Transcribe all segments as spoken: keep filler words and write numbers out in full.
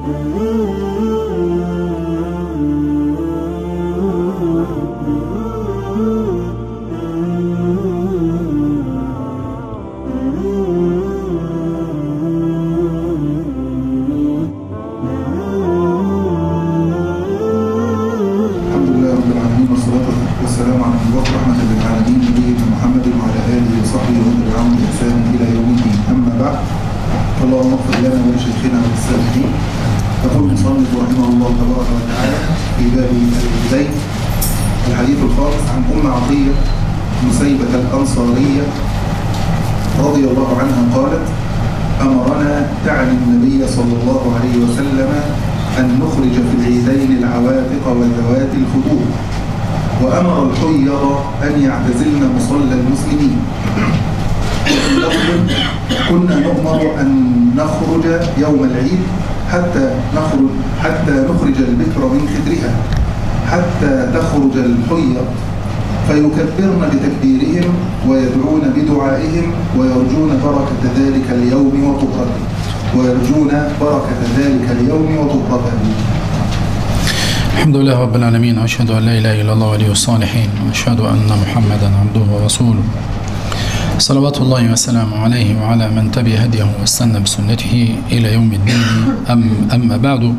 يوم العيد حتى نخرج حتى نخرج البكر من خدرها حتى تخرج الحيض فيكبرن بتكبيرهم ويدعون بدعائهم ويرجون بركة ذلك اليوم وطهرته ويرجون بركة ذلك اليوم وطهرته. الحمد لله رب العالمين، وأشهد أن لا إله إلا الله ولي الصالحين، وأشهد أن محمدا عبده ورسوله صلوات الله وسلامه عليه وعلى من تبع هديه واستنى بسنته إلى يوم الدين. أم أما بعد،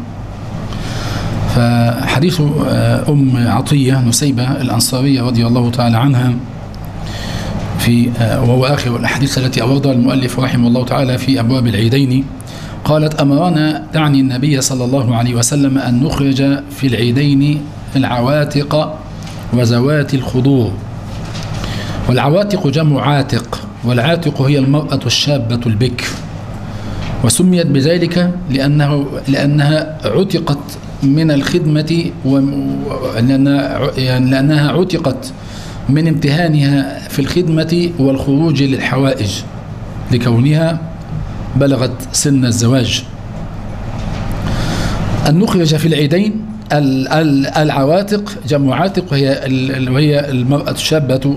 فحديث أم عطية نسيبة الأنصارية رضي الله تعالى عنها في وهو آخر الأحاديث التي أوردها المؤلف رحمه الله تعالى في أبواب العيدين. قالت: أمرنا تعني النبي صلى الله عليه وسلم أن نخرج في العيدين العواتق وذوات الخضور. والعواتق جمع عاتق، والعاتق هي المرأة الشابة البكر، وسميت بذلك لأنه لأنها عتقت من الخدمة لأنها عتقت من امتهانها في الخدمة والخروج للحوائج لكونها بلغت سن الزواج. أن نخرج في العيدين العواتق جمع عاتق، وهي وهي المرأة الشابة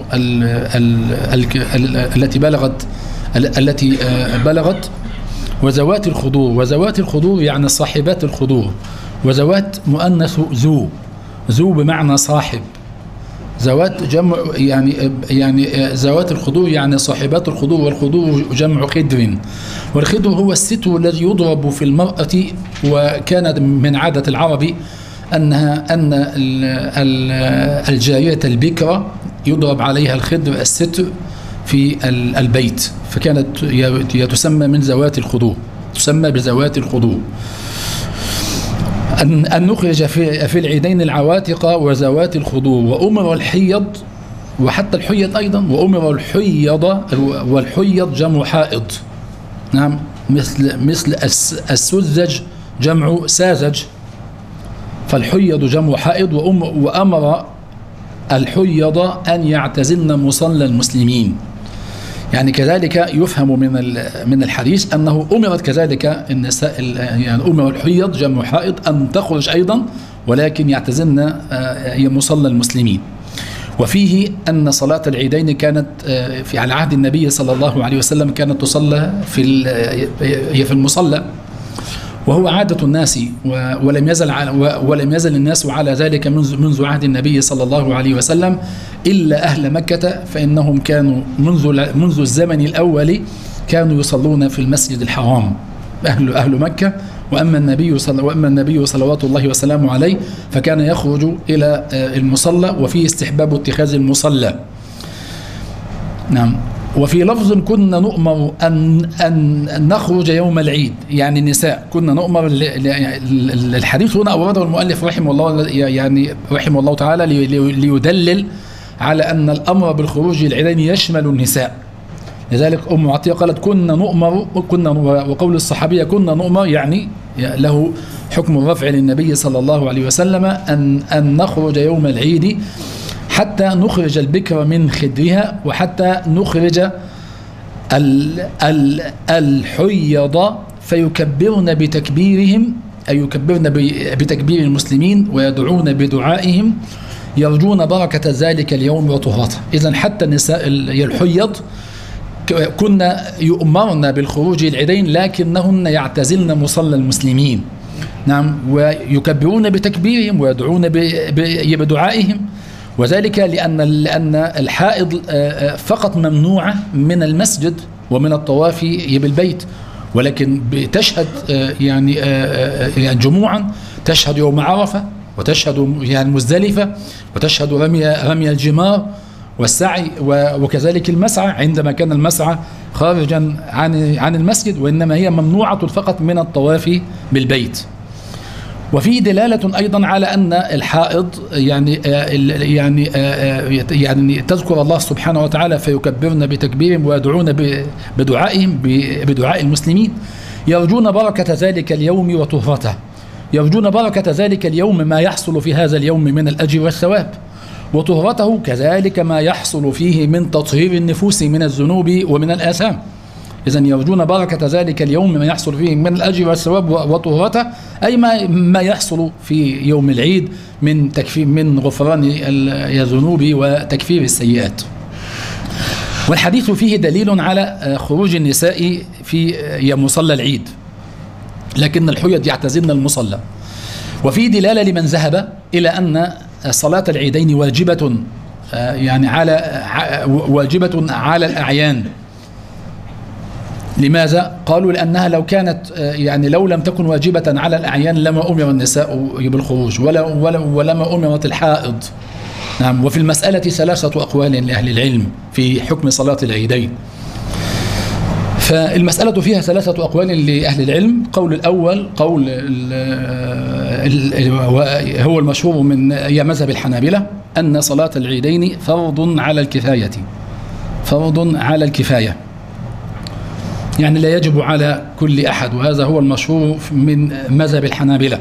التي بلغت التي بلغت وذوات الخضور. وذوات الخضور يعني صاحبات الخضور، وذوات مؤنث ذو، ذو بمعنى صاحب. ذوات جمع يعني يعني ذوات الخضور يعني صاحبات الخضور، والخضور جمع خدر، والخدر هو الستر الذي يضرب في المرأة. وكان من عادة العرب أنها أن الجارية البكرة يضرب عليها الخدر الستر في البيت، فكانت تسمى من ذوات الخضور، تسمى بذوات الخضور. أن أن نخرج في في العيدين العواتق وذوات الخضور. وأمر الحيض، وحتى الحيض أيضا، وأمر الحيض، والحيض جمع حائض، نعم، مثل مثل السذج جمع ساذج، فالحيض جمع حائض. وأمر الحيض أن يعتزلن مصلى المسلمين. يعني كذلك يفهم من من الحديث أنه أمرت كذلك النساء، يعني أمر الحيض جمع حائض أن تخرج أيضا، ولكن يعتزلن مصلى المسلمين. وفيه أن صلاة العيدين كانت في على عهد النبي صلى الله عليه وسلم كانت تصلى في هي في المصلى، وهو عادة الناس، ولم يزل ولم يزل الناس على ذلك منذ منذ عهد النبي صلى الله عليه وسلم، إلا أهل مكة، فإنهم كانوا منذ منذ الزمن الأول كانوا يصلون في المسجد الحرام، أهل أهل مكة. وأما النبي صلى وأما النبي صلوات الله وسلامه عليه فكان يخرج إلى المصلى، وفيه استحباب اتخاذ المصلى. نعم. وفي لفظ: كنا نؤمر أن أن نخرج يوم العيد، يعني النساء كنا نؤمر. الحديث هنا أورده المؤلف رحمه الله يعني رحمه الله تعالى ليدلل على أن الأمر بالخروج العيدين يشمل النساء. لذلك أم عطية قالت: كنا نؤمر، كنا، وقول الصحابية كنا نؤمر يعني له حكم الرفع للنبي صلى الله عليه وسلم أن أن نخرج يوم العيد حتى نخرج البكر من خدرها، وحتى نخرج ال ال الحيض فيكبرن بتكبيرهم، أي يكبرن بتكبير المسلمين، ويدعون بدعائهم، يرجون بركة ذلك اليوم وطهرته. إذن حتى النساء الحيض كنا يؤمرن بالخروج العيدين، لكنهن يعتزلن مصلى المسلمين، نعم، ويكبرون بتكبيرهم ويدعون بدعائهم، وذلك لأن لأن الحائض فقط ممنوعة من المسجد ومن الطواف بالبيت، ولكن بتشهد يعني يعني جموعا، تشهد يوم عرفة، وتشهد يعني مزدلفة، وتشهد رمي رمي الجمار والسعي، وكذلك المسعى عندما كان المسعى خارجا عن عن المسجد، وإنما هي ممنوعة فقط من الطواف بالبيت. وفي دلالة أيضا على أن الحائض يعني يعني يعني تذكر الله سبحانه وتعالى فيكبرن بتكبيرهم ويدعون بدعائهم بدعاء المسلمين، يرجون بركة ذلك اليوم وطهرته، يرجون بركة ذلك اليوم ما يحصل في هذا اليوم من الأجر والثواب، وطهرته كذلك ما يحصل فيه من تطهير النفوس من الذنوب ومن الآثام. إذن يرجون بركة ذلك اليوم ما يحصل فيه من الأجر والثواب وطهرته، أي ما ما يحصل في يوم العيد من تكفير من غفران الذنوب وتكفير السيئات. والحديث فيه دليل على خروج النساء في مصلى العيد، لكن الحيض يعتزلن المصلى. وفي دلالة لمن ذهب إلى أن صلاة العيدين واجبة يعني على واجبة على الأعيان. لماذا؟ قالوا لأنها لو كانت يعني لو لم تكن واجبة على الأعيان لما أمر النساء بالخروج ولا ولا ولما أمرت الحائض. نعم. وفي المسألة ثلاثة أقوال لأهل العلم في حكم صلاة العيدين. فالمسألة فيها ثلاثة أقوال لأهل العلم. قول الأول قول هو المشهور من يا مذهب الحنابلة أن صلاة العيدين فرض على الكفاية، فرض على الكفاية، يعني لا يجب على كل أحد، وهذا هو المشهور من مذهب الحنابلة.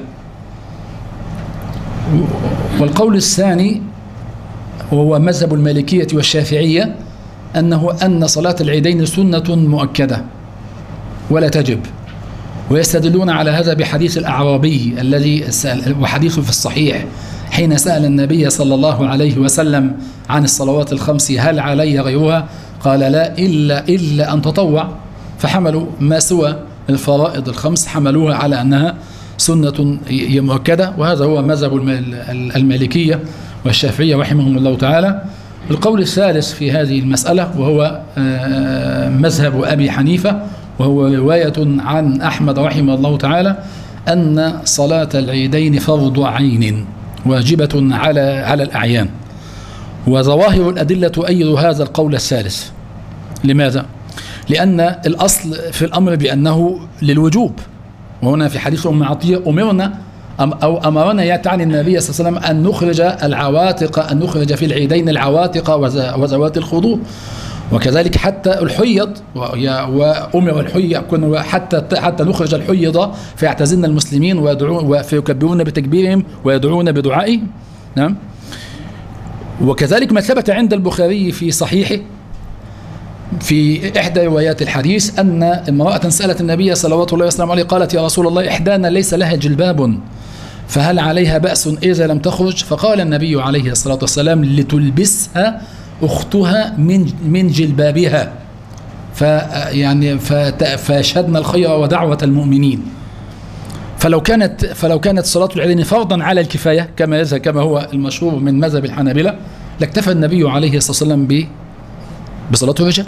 والقول الثاني وهو مذهب المالكية والشافعية أنه أن صلاة العيدين سنة مؤكدة ولا تجب، ويستدلون على هذا بحديث الأعرابي الذي سأل، وحديثه في الصحيح، حين سأل النبي صلى الله عليه وسلم عن الصلوات الخمس هل علي غيرها؟ قال لا إلا إلا أن تطوع، فحملوا ما سوى الفرائض الخمس حملوها على أنها سنة مؤكدة، وهذا هو مذهب المالكية والشافعية رحمهم الله تعالى. القول الثالث في هذه المسألة وهو مذهب أبي حنيفة، وهو رواية عن أحمد رحمه الله تعالى، أن صلاة العيدين فرض عين واجبة على على الأعيان. وظواهر الأدلة تؤيد هذا القول الثالث. لماذا؟ لأن الأصل في الأمر بأنه للوجوب، وهنا في حديث أم عطية أمرنا أو أمرنا يتعني النبي صلى الله عليه وسلم أن نخرج العواتق، أن نخرج في العيدين العواتق وذوات الخضوع، وكذلك حتى الحيض، وأمر الحيض حتى حتى نخرج الحيض فيعتزلن المسلمين ويدعون فيكبرون بتكبيرهم ويدعون بدعائهم. نعم. وكذلك ما ثبت عند البخاري في صحيحه في إحدى روايات الحديث أن امرأة سألت النبي صلوات الله وسلامه عليه قالت يا رسول الله إحدانا ليس لها جلباب فهل عليها بأس إذا لم تخرج؟ فقال النبي عليه الصلاة والسلام لتلبسها أختها من من جلبابها، فيعني فشهدنا الخير ودعوة المؤمنين. فلو كانت فلو كانت صلاة العيدين فرضا على الكفاية كما كما هو المشهور من مذهب الحنابلة لاكتفى النبي عليه الصلاة والسلام ب بصلاة الرجال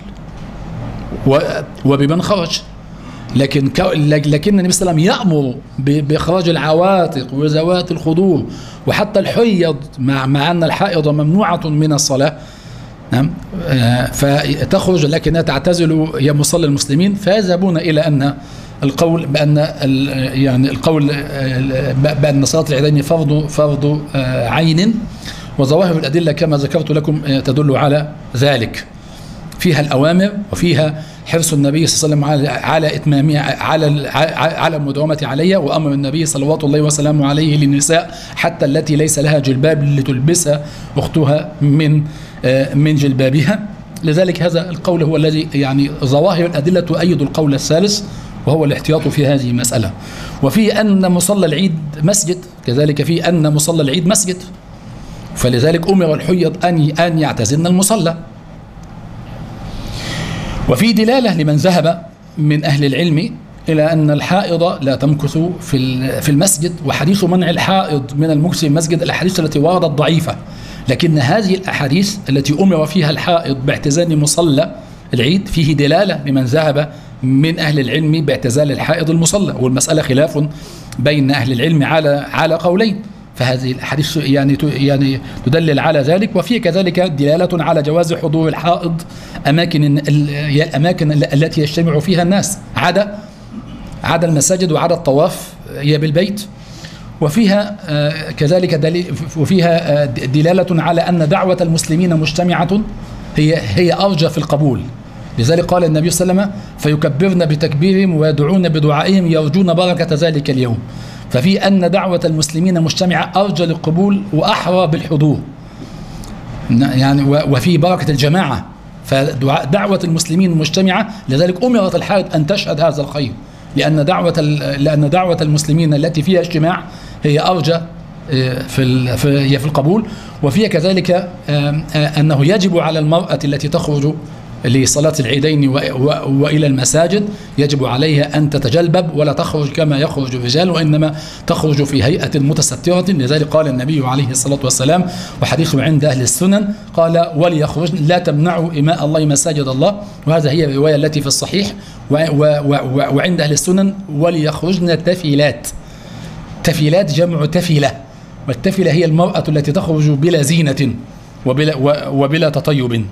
وبمن خرج، لكن لكن النبي صلى الله عليه وسلم يأمر بإخراج العواتق وذوات الخضوع وحتى الحيض، مع مع أن الحائض ممنوعة من الصلاة. نعم. فتخرج لكنها تعتزل هي مصلى المسلمين، فيذهبون إلى أن القول بأن يعني القول بأن صلاة العيدين فرض فرض عين، وظواهر الأدلة كما ذكرت لكم تدل على ذلك. فيها الأوامر وفيها حرص النبي صلى الله عليه وسلم على إتمامها، على على المداومة عليها، وأمر النبي صلوات الله وسلامه عليه للنساء حتى التي ليس لها جلباب لتلبسها أختها من من جلبابها. لذلك هذا القول هو الذي يعني ظواهر الأدلة تؤيد القول الثالث، وهو الاحتياط في هذه المسألة. وفي أن مصلى العيد مسجد، كذلك في أن مصلى العيد مسجد، فلذلك أمر الحيض أن أن يعتزلن المصلى. وفي دلالة لمن ذهب من أهل العلم إلى أن الحائض لا تمكث في في المسجد، وحديث منع الحائض من المكث في المسجد الأحاديث التي وردت ضعيفة، لكن هذه الأحاديث التي أمر فيها الحائض باعتزال مصلى العيد فيه دلالة لمن ذهب من أهل العلم باعتزال الحائض المصلى، والمسألة خلاف بين أهل العلم على على قولين، فهذه الأحاديث يعني يعني تدلل على ذلك، وفي كذلك دلالة على جواز حضور الحائض أماكن الأماكن التي يجتمع فيها الناس عدا عدا المساجد وعدا الطواف هي بالبيت، وفيها كذلك دليل وفيها دلالة على أن دعوة المسلمين مجتمعة هي هي أرجى في القبول، لذلك قال النبي صلى الله عليه وسلم فيكبرن بتكبيرهم ويدعون بدعائهم يرجون بركة ذلك اليوم، ففي أن دعوة المسلمين مجتمعة أرجى للقبول وأحرى بالحضور يعني، وفي بركة الجماعة، فدعوة المسلمين مجتمعة، لذلك أمرت الحائض أن تشهد هذا الخير، لأن دعوة لأن دعوة المسلمين التي فيها اجتماع هي أرجى في في في القبول، وفيها كذلك أنه يجب على المرأة التي تخرج لصلاة العيدين وإلى المساجد يجب عليها أن تتجلبب ولا تخرج كما يخرج الرجال، وإنما تخرج في هيئة متسترة، لذلك قال النبي عليه الصلاة والسلام وحديثه عند أهل السنن قال وليخرج لا تمنعوا إماء الله مساجد الله، وهذا هي الرواية التي في الصحيح، وعند أهل السنن وليخرجن تفيلات، تفيلات جمع تفلة، والتفلة هي المرأة التي تخرج بلا زينة وبلا, وبلا تطيب.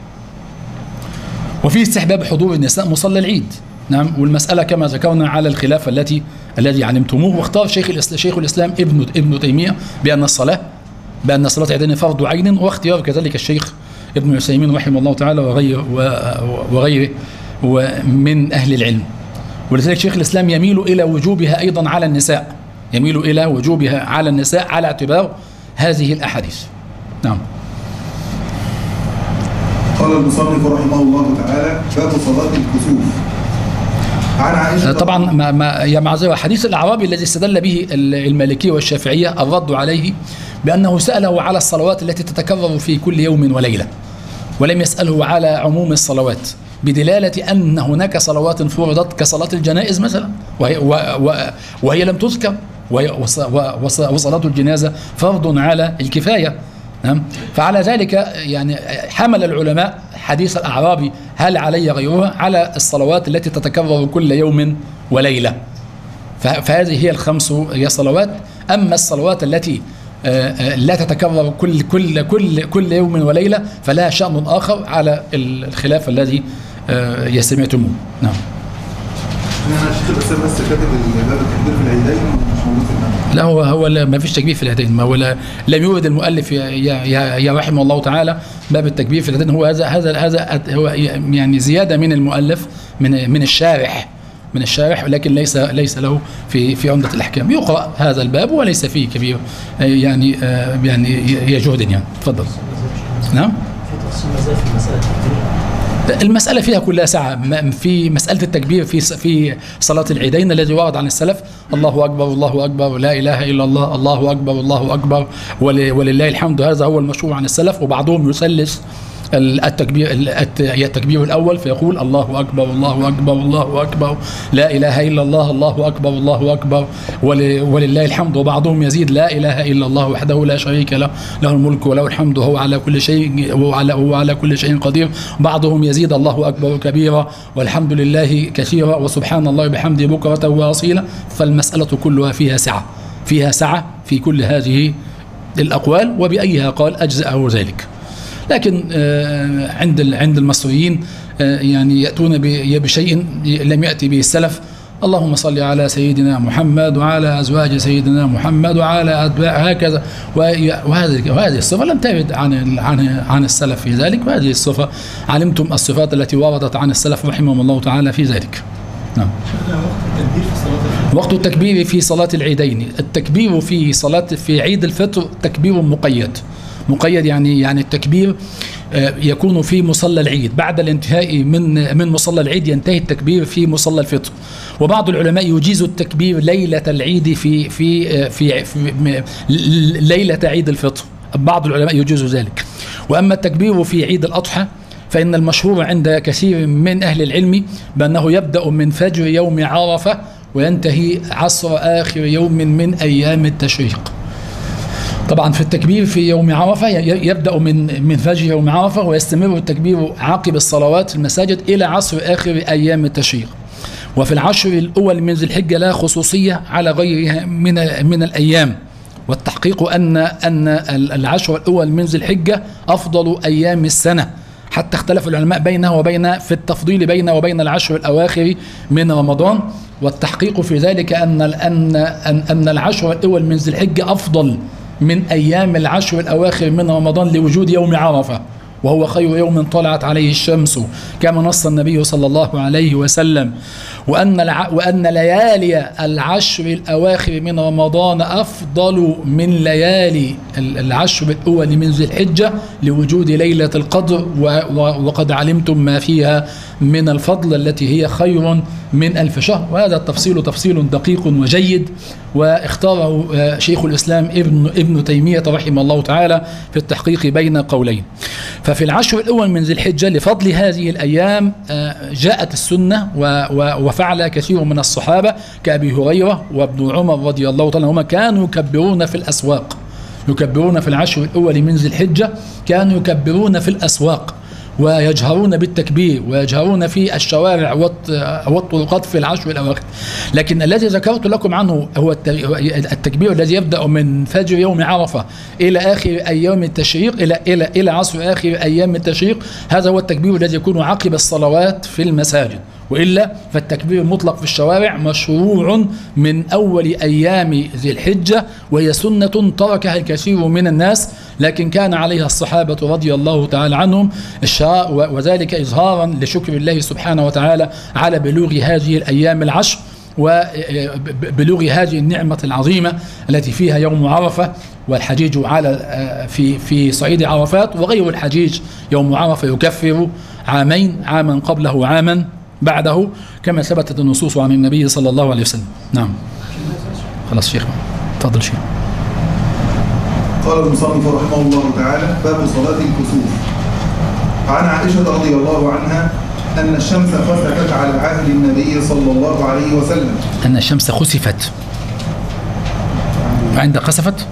وفي استحباب حضور النساء مصلى العيد، نعم، والمسألة كما ذكرنا على الخلاف التي الذي علمتموه، واختار شيخ الإسلام شيخ الإسلام ابن ابن تيمية بأن الصلاة بأن صلاة العيدين فرض عين، واختيار كذلك الشيخ ابن عثيمين رحمه الله تعالى وغيره وغيره ومن أهل العلم، ولذلك شيخ الإسلام يميل إلى وجوبها أيضا على النساء، يميل إلى وجوبها على النساء على اعتبار هذه الأحاديث. نعم. قال المصنف رحمه الله تعالى باب صلاة الكسوف. عن عائشة طبعا ما ما يا معذرة حديث الأعرابي الذي استدل به المالكية والشافعية الرد عليه بأنه سأله على الصلوات التي تتكرر في كل يوم وليلة، ولم يسأله على عموم الصلوات، بدلالة أن هناك صلوات فرضت كصلاة الجنائز مثلا وهي, وهي لم تذكر، وصلاة الجنازة فرض على الكفاية. فعلى ذلك يعني حمل العلماء حديث الأعرابي هل علي غيرها على الصلوات التي تتكرر كل يوم وليلة، فهذه هي الخمس هي صلوات. أما الصلوات التي لا تتكرر كل كل كل كل يوم وليلة فلها شأن آخر على الخلاف الذي يسمعتموه. نعم. أنا شيخ بس بس كاتب باب التكبير في العيدين مش موجود في المنهج. لا هو هو ما فيش تكبير في العيدين، ما هو لم يورد المؤلف يا يا يا رحمه الله تعالى باب التكبير في العيدين، هو هذا هذا هذا هو يعني زيادة من المؤلف من من الشارح من الشارح لكن ليس ليس له في في عمدة الأحكام. يقرأ هذا الباب وليس فيه كبير يعني يعني يا جهد يعني. تفضل. نعم. في تفصيل مزايا في مسألة التكبير. المسألة فيها كلها ساعة. في مسألة التكبير في في صلاة العيدين الذي ورد عن السلف الله أكبر الله أكبر لا إله إلا الله الله أكبر الله أكبر ولله الحمد، هذا هو المشهور عن السلف. وبعضهم يثلث التكبير التكبير الأول فيقول الله أكبر الله أكبر الله أكبر لا إله إلا الله الله أكبر الله أكبر ولله الحمد. وبعضهم يزيد لا إله إلا الله وحده لا شريك له له الملك وله الحمد وهو على كل شيء وهو على, هو على كل شيء قدير. بعضهم يزيد الله أكبر كبيرا والحمد لله كثيرا وسبحان الله بحمده بكرة وأصيلا. فالمسألة كلها فيها سعة فيها سعة في كل هذه الأقوال، وبأيها قال أجزأه ذلك. لكن عند عند المصريين يعني يأتون بشيء لم يأتي به السلف. اللهم صل على سيدنا محمد وعلى أزواج سيدنا محمد وعلى أتباع هكذا، وهذه وهذه الصفة لم ترد عن عن عن السلف في ذلك، وهذه الصفة علمتم الصفات التي وردت عن السلف رحمهم الله تعالى في ذلك. نعم. وقت التكبير في صلاة العيدين، التكبير في صلاة في عيد الفطر تكبير مقيد مقيد يعني يعني التكبير يكون في مصلى العيد، بعد الانتهاء من من مصلى العيد ينتهي التكبير في مصلى الفطر. وبعض العلماء يجيز التكبير ليلة العيد في في في, في ليلة عيد الفطر، بعض العلماء يجيز ذلك. وأما التكبير في عيد الأضحى فإن المشهور عند كثير من أهل العلم بأنه يبدأ من فجر يوم عرفة وينتهي عصر آخر يوم من أيام التشريق. طبعا في التكبير في يوم عرفة يبدأ من من فجر يوم عرفة ويستمر التكبير عقب الصلوات في المساجد إلى عصر آخر أيام التشريق. وفي العشر الأول من ذي الحجة لا خصوصية على غيرها من من الأيام، والتحقيق أن أن العشر الأول من ذي الحجة أفضل أيام السنة، حتى اختلف العلماء بينه وبين في التفضيل بينه وبين العشر الأواخر من رمضان. والتحقيق في ذلك أن أن أن, أن العشر الأول من ذي الحجة أفضل من أيام العشر الأواخر من رمضان لوجود يوم عرفة، وهو خير يوم طلعت عليه الشمس كما نص النبي صلى الله عليه وسلم. وأن الع... وأن ليالي العشر الأواخر من رمضان أفضل من ليالي العشر الأول من ذي الحجة لوجود ليلة القدر، و... و... وقد علمتم ما فيها من الفضل التي هي خير من ألف شهر. وهذا التفصيل تفصيل دقيق وجيد، واختاره شيخ الإسلام ابن ابن تيمية رحمه الله تعالى في التحقيق بين قولين. ففي العشر الأول من ذي الحجة لفضل هذه الأيام جاءت السنة وفعل كثير من الصحابة كأبي هريرة وابن عمر رضي الله تعالى عنهما، كانوا يكبرون في الأسواق، يكبرون في العشر الأول من ذي الحجة، كانوا يكبرون في الأسواق ويجهرون بالتكبير ويجهرون في الشوارع والطرقات في العشر الأواخر. لكن الذي ذكرت لكم عنه هو التكبير الذي يبدأ من فجر يوم عرفة إلى آخر أيام التشريق، إلى إلى إلى عصر آخر أيام التشريق. هذا هو التكبير الذي يكون عقب الصلوات في المساجد، وإلا فالتكبير المطلق في الشوارع مشروع من أول أيام ذي الحجة، وهي سنة تركها الكثير من الناس، لكن كان عليها الصحابة رضي الله تعالى عنهم الشراء، وذلك إظهارا لشكر الله سبحانه وتعالى على بلوغ هذه الأيام العشر وبلوغ هذه النعمة العظيمة التي فيها يوم عرفة. والحجيج على في في صعيد عرفات، وغير الحجيج يوم عرفة يكفر عامين، عاما قبله وعاما بعده، كما ثبتت النصوص عن النبي صلى الله عليه وسلم. نعم. خلاص شيخ، تفضل شيخ. قال المصنف رحمه الله تعالى: باب صلاة الكسوف. عن عائشة رضي الله عنها أن الشمس خسفت على عهد النبي صلى الله عليه وسلم. أن الشمس خسفت عند خسفت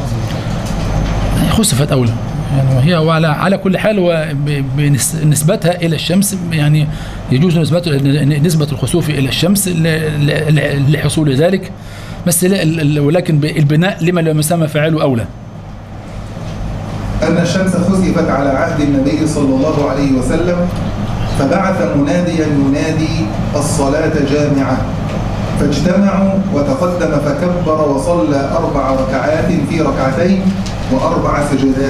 خسفت أولى يعني هي، وعلى على كل حال بنسبتها إلى الشمس يعني يجوز نسبة نسبة الخسوف إلى الشمس لحصول ذلك، بس ولكن البناء لما لم يسمى فاعله أولى. أن الشمس خسفت على عهد النبي صلى الله عليه وسلم، فبعث مناديا ينادي: الصلاة جامعة. فاجتمعوا وتقدم فكبر وصلى أربع ركعات في ركعتين وأربع سجدات.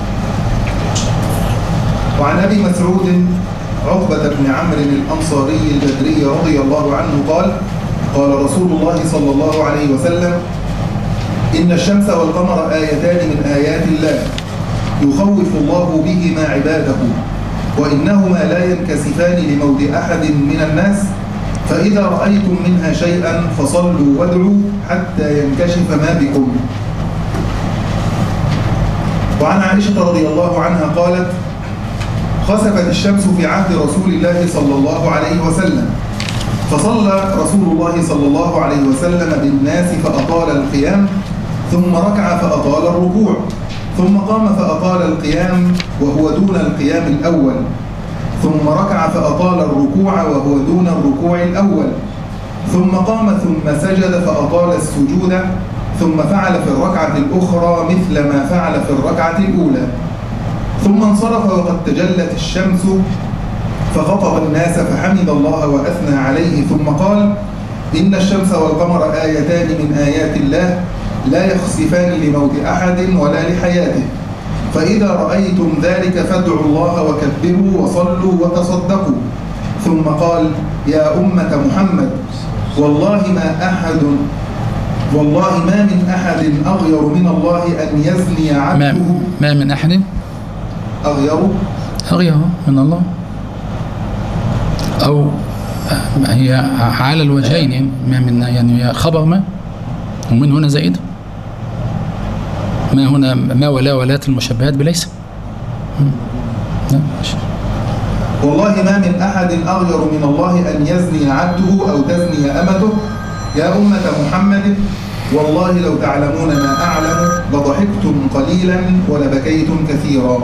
وعن أبي مسعود عقبة بن عمرو الأنصاري البدري رضي الله عنه قال: قال رسول الله صلى الله عليه وسلم: إن الشمس والقمر آيتان من آيات الله يخوف الله بهما عباده، وإنهما لا ينكسفان لموت أحد من الناس، فإذا رأيتم منها شيئا فصلوا وادعوا حتى ينكشف ما بكم. وعن عائشة رضي الله عنها قالت: خسفت الشمس في عهد رسول الله صلى الله عليه وسلم، فصلى رسول الله صلى الله عليه وسلم بالناس فأطال القيام، ثم ركع فأطال الركوع، ثم قام فأطال القيام وهو دون القيام الأول، ثم ركع فأطال الركوع وهو دون الركوع الأول، ثم قام ثم سجد فأطال السجود، ثم فعل في الركعة الأخرى مثل ما فعل في الركعة الأولى، ثم انصرف وقد تجلت الشمس فخطب الناس فحمد الله وأثنى عليه، ثم قال: إن الشمس والقمر آيتان من آيات الله لا يخسفان لموت أحد ولا لحياته، فإذا رأيتم ذلك فادعوا الله وكبروا وصلوا وتصدقوا. ثم قال: يا أمة محمد، والله ما أحد والله ما من أحد أغير من الله أن يزني عبده. ما, ما من أحد أغير أغير من الله، أو هي على الوجهين يعني ما من يعني خبر ما، ومن هنا زائد ما هنا ما ولا ولات المشبهات بليس. والله ما من أحد أغير من الله أن يزني عبده أو تزني أمته يا أمة محمد، والله لو تعلمون ما أعلم لضحكتم قليلا ولبكيتم كثيرا.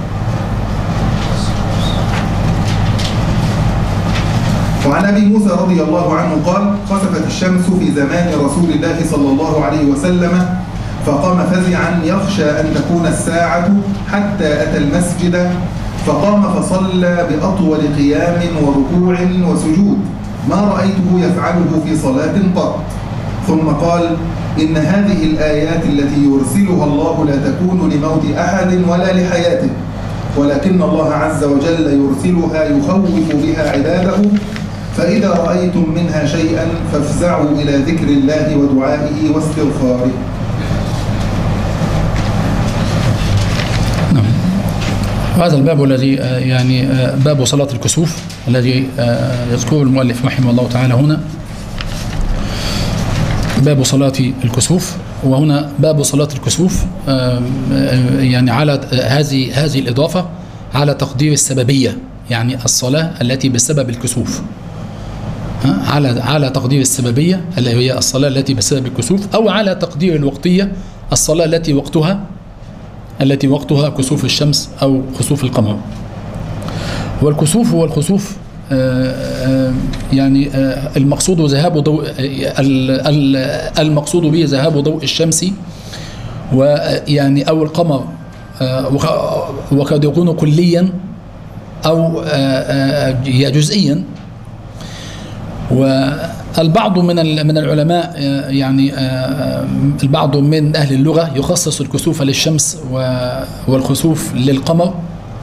وعن أبي موسى رضي الله عنه قال: خسفت الشمس في زمان رسول الله صلى الله عليه وسلم فقام فزعا يخشى أن تكون الساعة حتى أتى المسجد، فقام فصلى بأطول قيام وركوع وسجود ما رأيته يفعله في صلاة قط، ثم قال: إن هذه الآيات التي يرسلها الله لا تكون لموت أحد ولا لحياته، ولكن الله عز وجل يرسلها يخوف بها عباده، فإذا رأيتم منها شيئا فافزعوا إلى ذكر الله ودعائه واستغفاره. نعم. وهذا الباب الذي يعني باب صلاة الكسوف الذي يذكره المؤلف رحمه الله تعالى هنا، باب صلاة الكسوف. وهنا باب صلاة الكسوف يعني على هذه هذه الإضافة على تقدير السببية، يعني الصلاة التي بسبب الكسوف، على على تقدير السببية اللي هي الصلاة التي بسبب الكسوف، أو على تقدير الوقتية الصلاة التي وقتها التي وقتها كسوف الشمس أو خسوف القمر. والكسوف والخسوف يعني المقصود ذهاب ضوء المقصود به ذهاب ضوء الشمس ويعني أو القمر، وقد يكون كليا أو جزئيا. والبعض من من العلماء يعني البعض من أهل اللغة يخصص الكسوف للشمس والخسوف للقمر،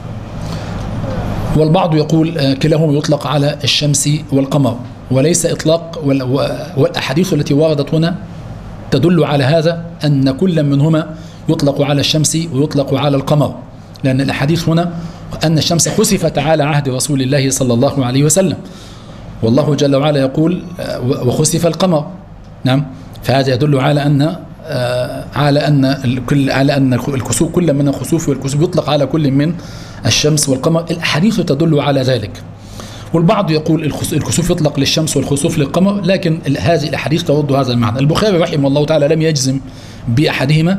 والبعض يقول كلاهما يطلق على الشمس والقمر، وليس إطلاق. والأحاديث التي وردت هنا تدل على هذا، أن كل منهما يطلق على الشمس ويطلق على القمر، لأن الأحاديث هنا أن الشمس خسفت على عهد رسول الله صلى الله عليه وسلم، والله جل وعلا يقول وخسف القمر. نعم، فهذا يدل على أن على أن الكل على أن الكسوف كل من الخسوف والكسوف يطلق على كل من الشمس والقمر. الأحاديث تدل على ذلك. والبعض يقول الكسوف يطلق للشمس والخسوف للقمر، لكن هذه الأحاديث ترد هذا المعنى. البخاري رحمه الله تعالى لم يجزم بأحدهما،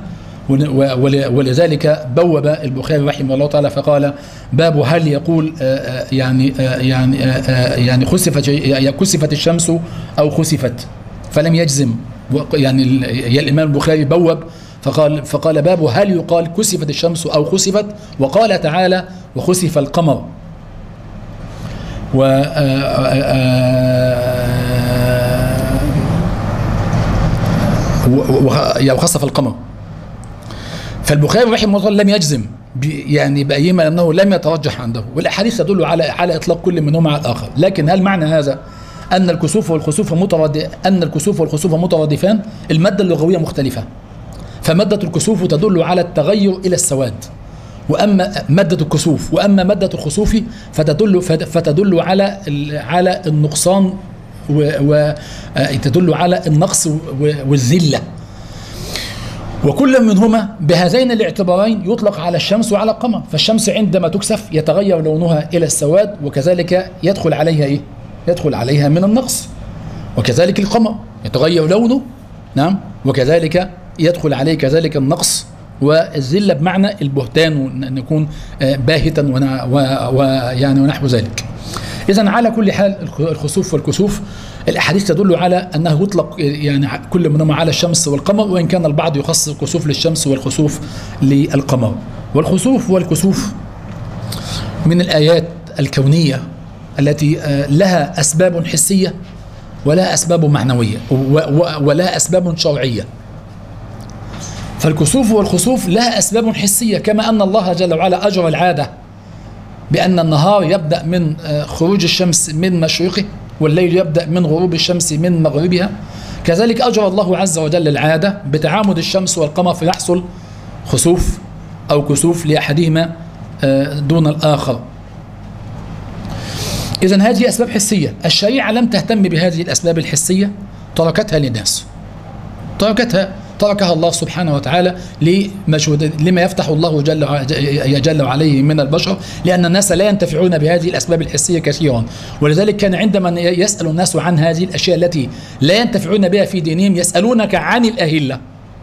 ولذلك بوب البخاري رحمه الله تعالى فقال: باب هل يقول يعني يعني يعني خسفت كسفت الشمس أو خسفت، فلم يجزم. يعني الإمام البخاري بوب فقال فقال باب هل يقال كسفت الشمس أو خسفت، وقال تعالى وخسف القمر و وخسف القمر. فالبخاري رحمه الله لم يجزم يعني بأيهما، لأنه لم يترجح عنده، والأحاديث تدل على على إطلاق كل منهما على الآخر. لكن هل معنى هذا أن الكسوف والخسوف مترادف أن الكسوف والخسوف مترادفان؟ المادة اللغوية مختلفة، فمادة الكسوف تدل على التغير إلى السواد، وأما مادة الكسوف وأما مادة الخسوف فتدل فتدل على على النقصان وتدل على النقص والذلة. وكل منهما بهذين الاعتبارين يطلق على الشمس وعلى القمر. فالشمس عندما تكسف يتغير لونها إلى السواد، وكذلك يدخل عليها إيه؟ يدخل عليها من النقص. وكذلك القمر يتغير لونه، نعم، وكذلك يدخل عليه كذلك النقص والذلة، بمعنى البهتان، وأن يكون باهتا ويعني ونحو ذلك. إذن على كل حال الخسوف والكسوف الأحاديث تدل على أنه يطلق يعني كل منهما على الشمس والقمر، وإن كان البعض يخصص الكسوف للشمس والخسوف للقمر. والخسوف والكسوف من الآيات الكونية التي لها أسباب حسية ولا أسباب معنوية ولا أسباب شرعية. فالكسوف والخسوف لها أسباب حسية، كما أن الله جل وعلا أجرى العادة بأن النهار يبدأ من خروج الشمس من مشرقه والليل يبدأ من غروب الشمس من مغربها، كذلك أجرى الله عز وجل العادة بتعامد الشمس والقمر فيحصل خسوف أو كسوف لأحدهما دون الآخر. إذن هذه أسباب حسية. الشريعة لم تهتم بهذه الأسباب الحسية، تركتها للناس، تركتها تركها الله سبحانه وتعالى لمشهود لما يفتح الله جل جل وعليه من البشر، لأن الناس لا ينتفعون بهذه الأسباب الحسية كثيرا. ولذلك كان عندما يسأل الناس عن هذه الأشياء التي لا ينتفعون بها في دينهم يسألونك عن الأهلة.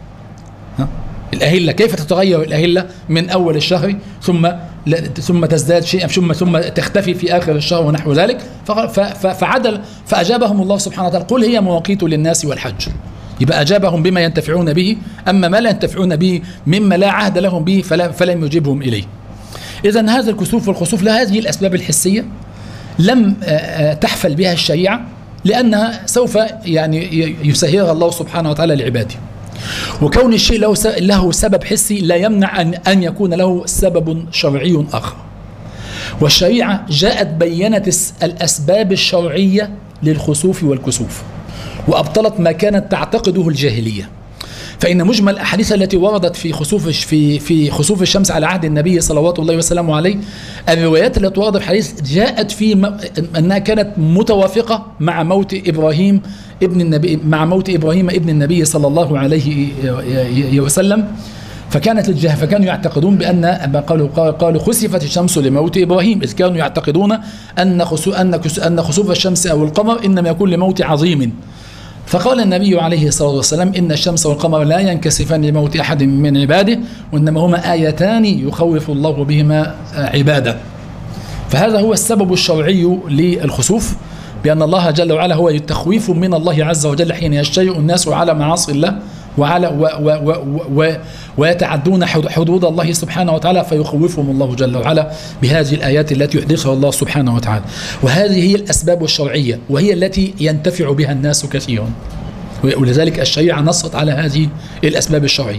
الأهلة كيف تتغير الأهلة من أول الشهر ثم ثم تزداد شيئا ثم ثم تختفي في آخر الشهر ونحو ذلك. فعدل فأجابهم الله سبحانه وتعالى قل هي مواقيت للناس والحج. يبقى أجابهم بما ينتفعون به، أما ما لا ينتفعون به مما لا عهد لهم به فلا فلم يجيبهم إليه. إذن هذا الكسوف والخسوف لهذه الأسباب الحسية لم تحفل بها الشريعة، لأنها سوف يعني يسهرها الله سبحانه وتعالى لعباده. وكون الشيء له له سبب حسي لا يمنع أن أن يكون له سبب شرعي آخر. والشريعة جاءت بينت الأسباب الشرعية للخسوف والكسوف، وأبطلت ما كانت تعتقده الجاهلية. فإن مجمل الأحاديث التي وردت في خسوف في في خسوف الشمس على عهد النبي صلوات الله وسلامه عليه، الروايات التي وردت في الحديث جاءت في أنها كانت متوافقة مع موت إبراهيم ابن النبي مع موت إبراهيم ابن النبي صلى الله عليه وسلم. فكانت الجهة فكانوا يعتقدون بأن قالوا قالوا خسفت الشمس لموت إبراهيم، إذ كانوا يعتقدون أن أن خسوف الشمس أو القمر إنما يكون لموت عظيم. فقال النبي عليه الصلاة والسلام إن الشمس والقمر لا ينكسفان لموت أحد من عباده، وإنما هما آيتان يخوف الله بهما عباده. فهذا هو السبب الشرعي للخسوف، بأن الله جل وعلا هو التخويف من الله عز وجل حين يجترئ الناس على معاصي الله وعلى و و و و ويتعدون حدود الله سبحانه وتعالى، فيخوفهم الله جل وعلا بهذه الآيات التي يحدثها الله سبحانه وتعالى. وهذه هي الأسباب الشرعية، وهي التي ينتفع بها الناس كثيرا. ولذلك الشريعة نصت على هذه الأسباب الشرعية.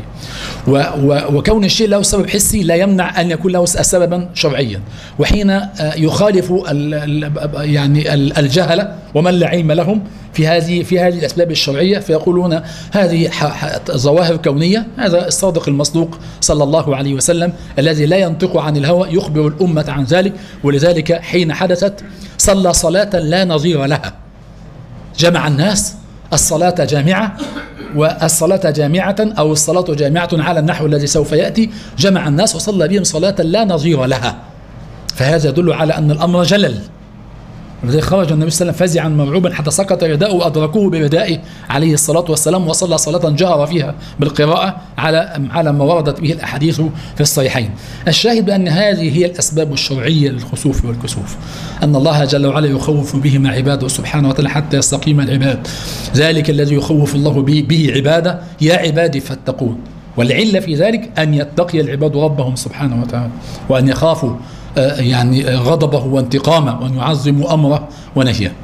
وكون الشيء له سبب حسي لا يمنع أن يكون له سببا شرعيا. وحين يخالف يعني الجهلة ومن لا علم لهم في هذه في هذه الأسباب الشرعية فيقولون هذه ظواهر كونية، هذا الصادق المصدوق صلى الله عليه وسلم الذي لا ينطق عن الهوى يخبر الأمة عن ذلك. ولذلك حين حدثت صلى صلاة لا نظير لها، جمع الناس الصلاة جامعة، والصلاة جامعة أو الصلاة جامعة على النحو الذي سوف يأتي، جمع الناس وصلى بهم صلاة لا نظير لها. فهذا يدل على أن الأمر جلل. ولذلك خرج النبي صلى الله عليه وسلم فزعا مرعوبا حتى سقط رداءه وأدركوه بردائه عليه الصلاة والسلام، وصلى صلاة جهر فيها بالقراءة على على ما وردت به الأحاديث في الصحيحين. الشاهد بأن هذه هي الأسباب الشرعية للخسوف والكسوف، أن الله جل وعلا يخوف بهما عباده سبحانه وتعالى حتى يستقيم العباد. ذلك الذي يخوف الله به, به عباده يا عبادي فاتقون. والعلة في ذلك أن يتقي العباد ربهم سبحانه وتعالى، وأن يخافوا يعني غضبه وانتقامه، وأن يعظموا أمره ونهيه.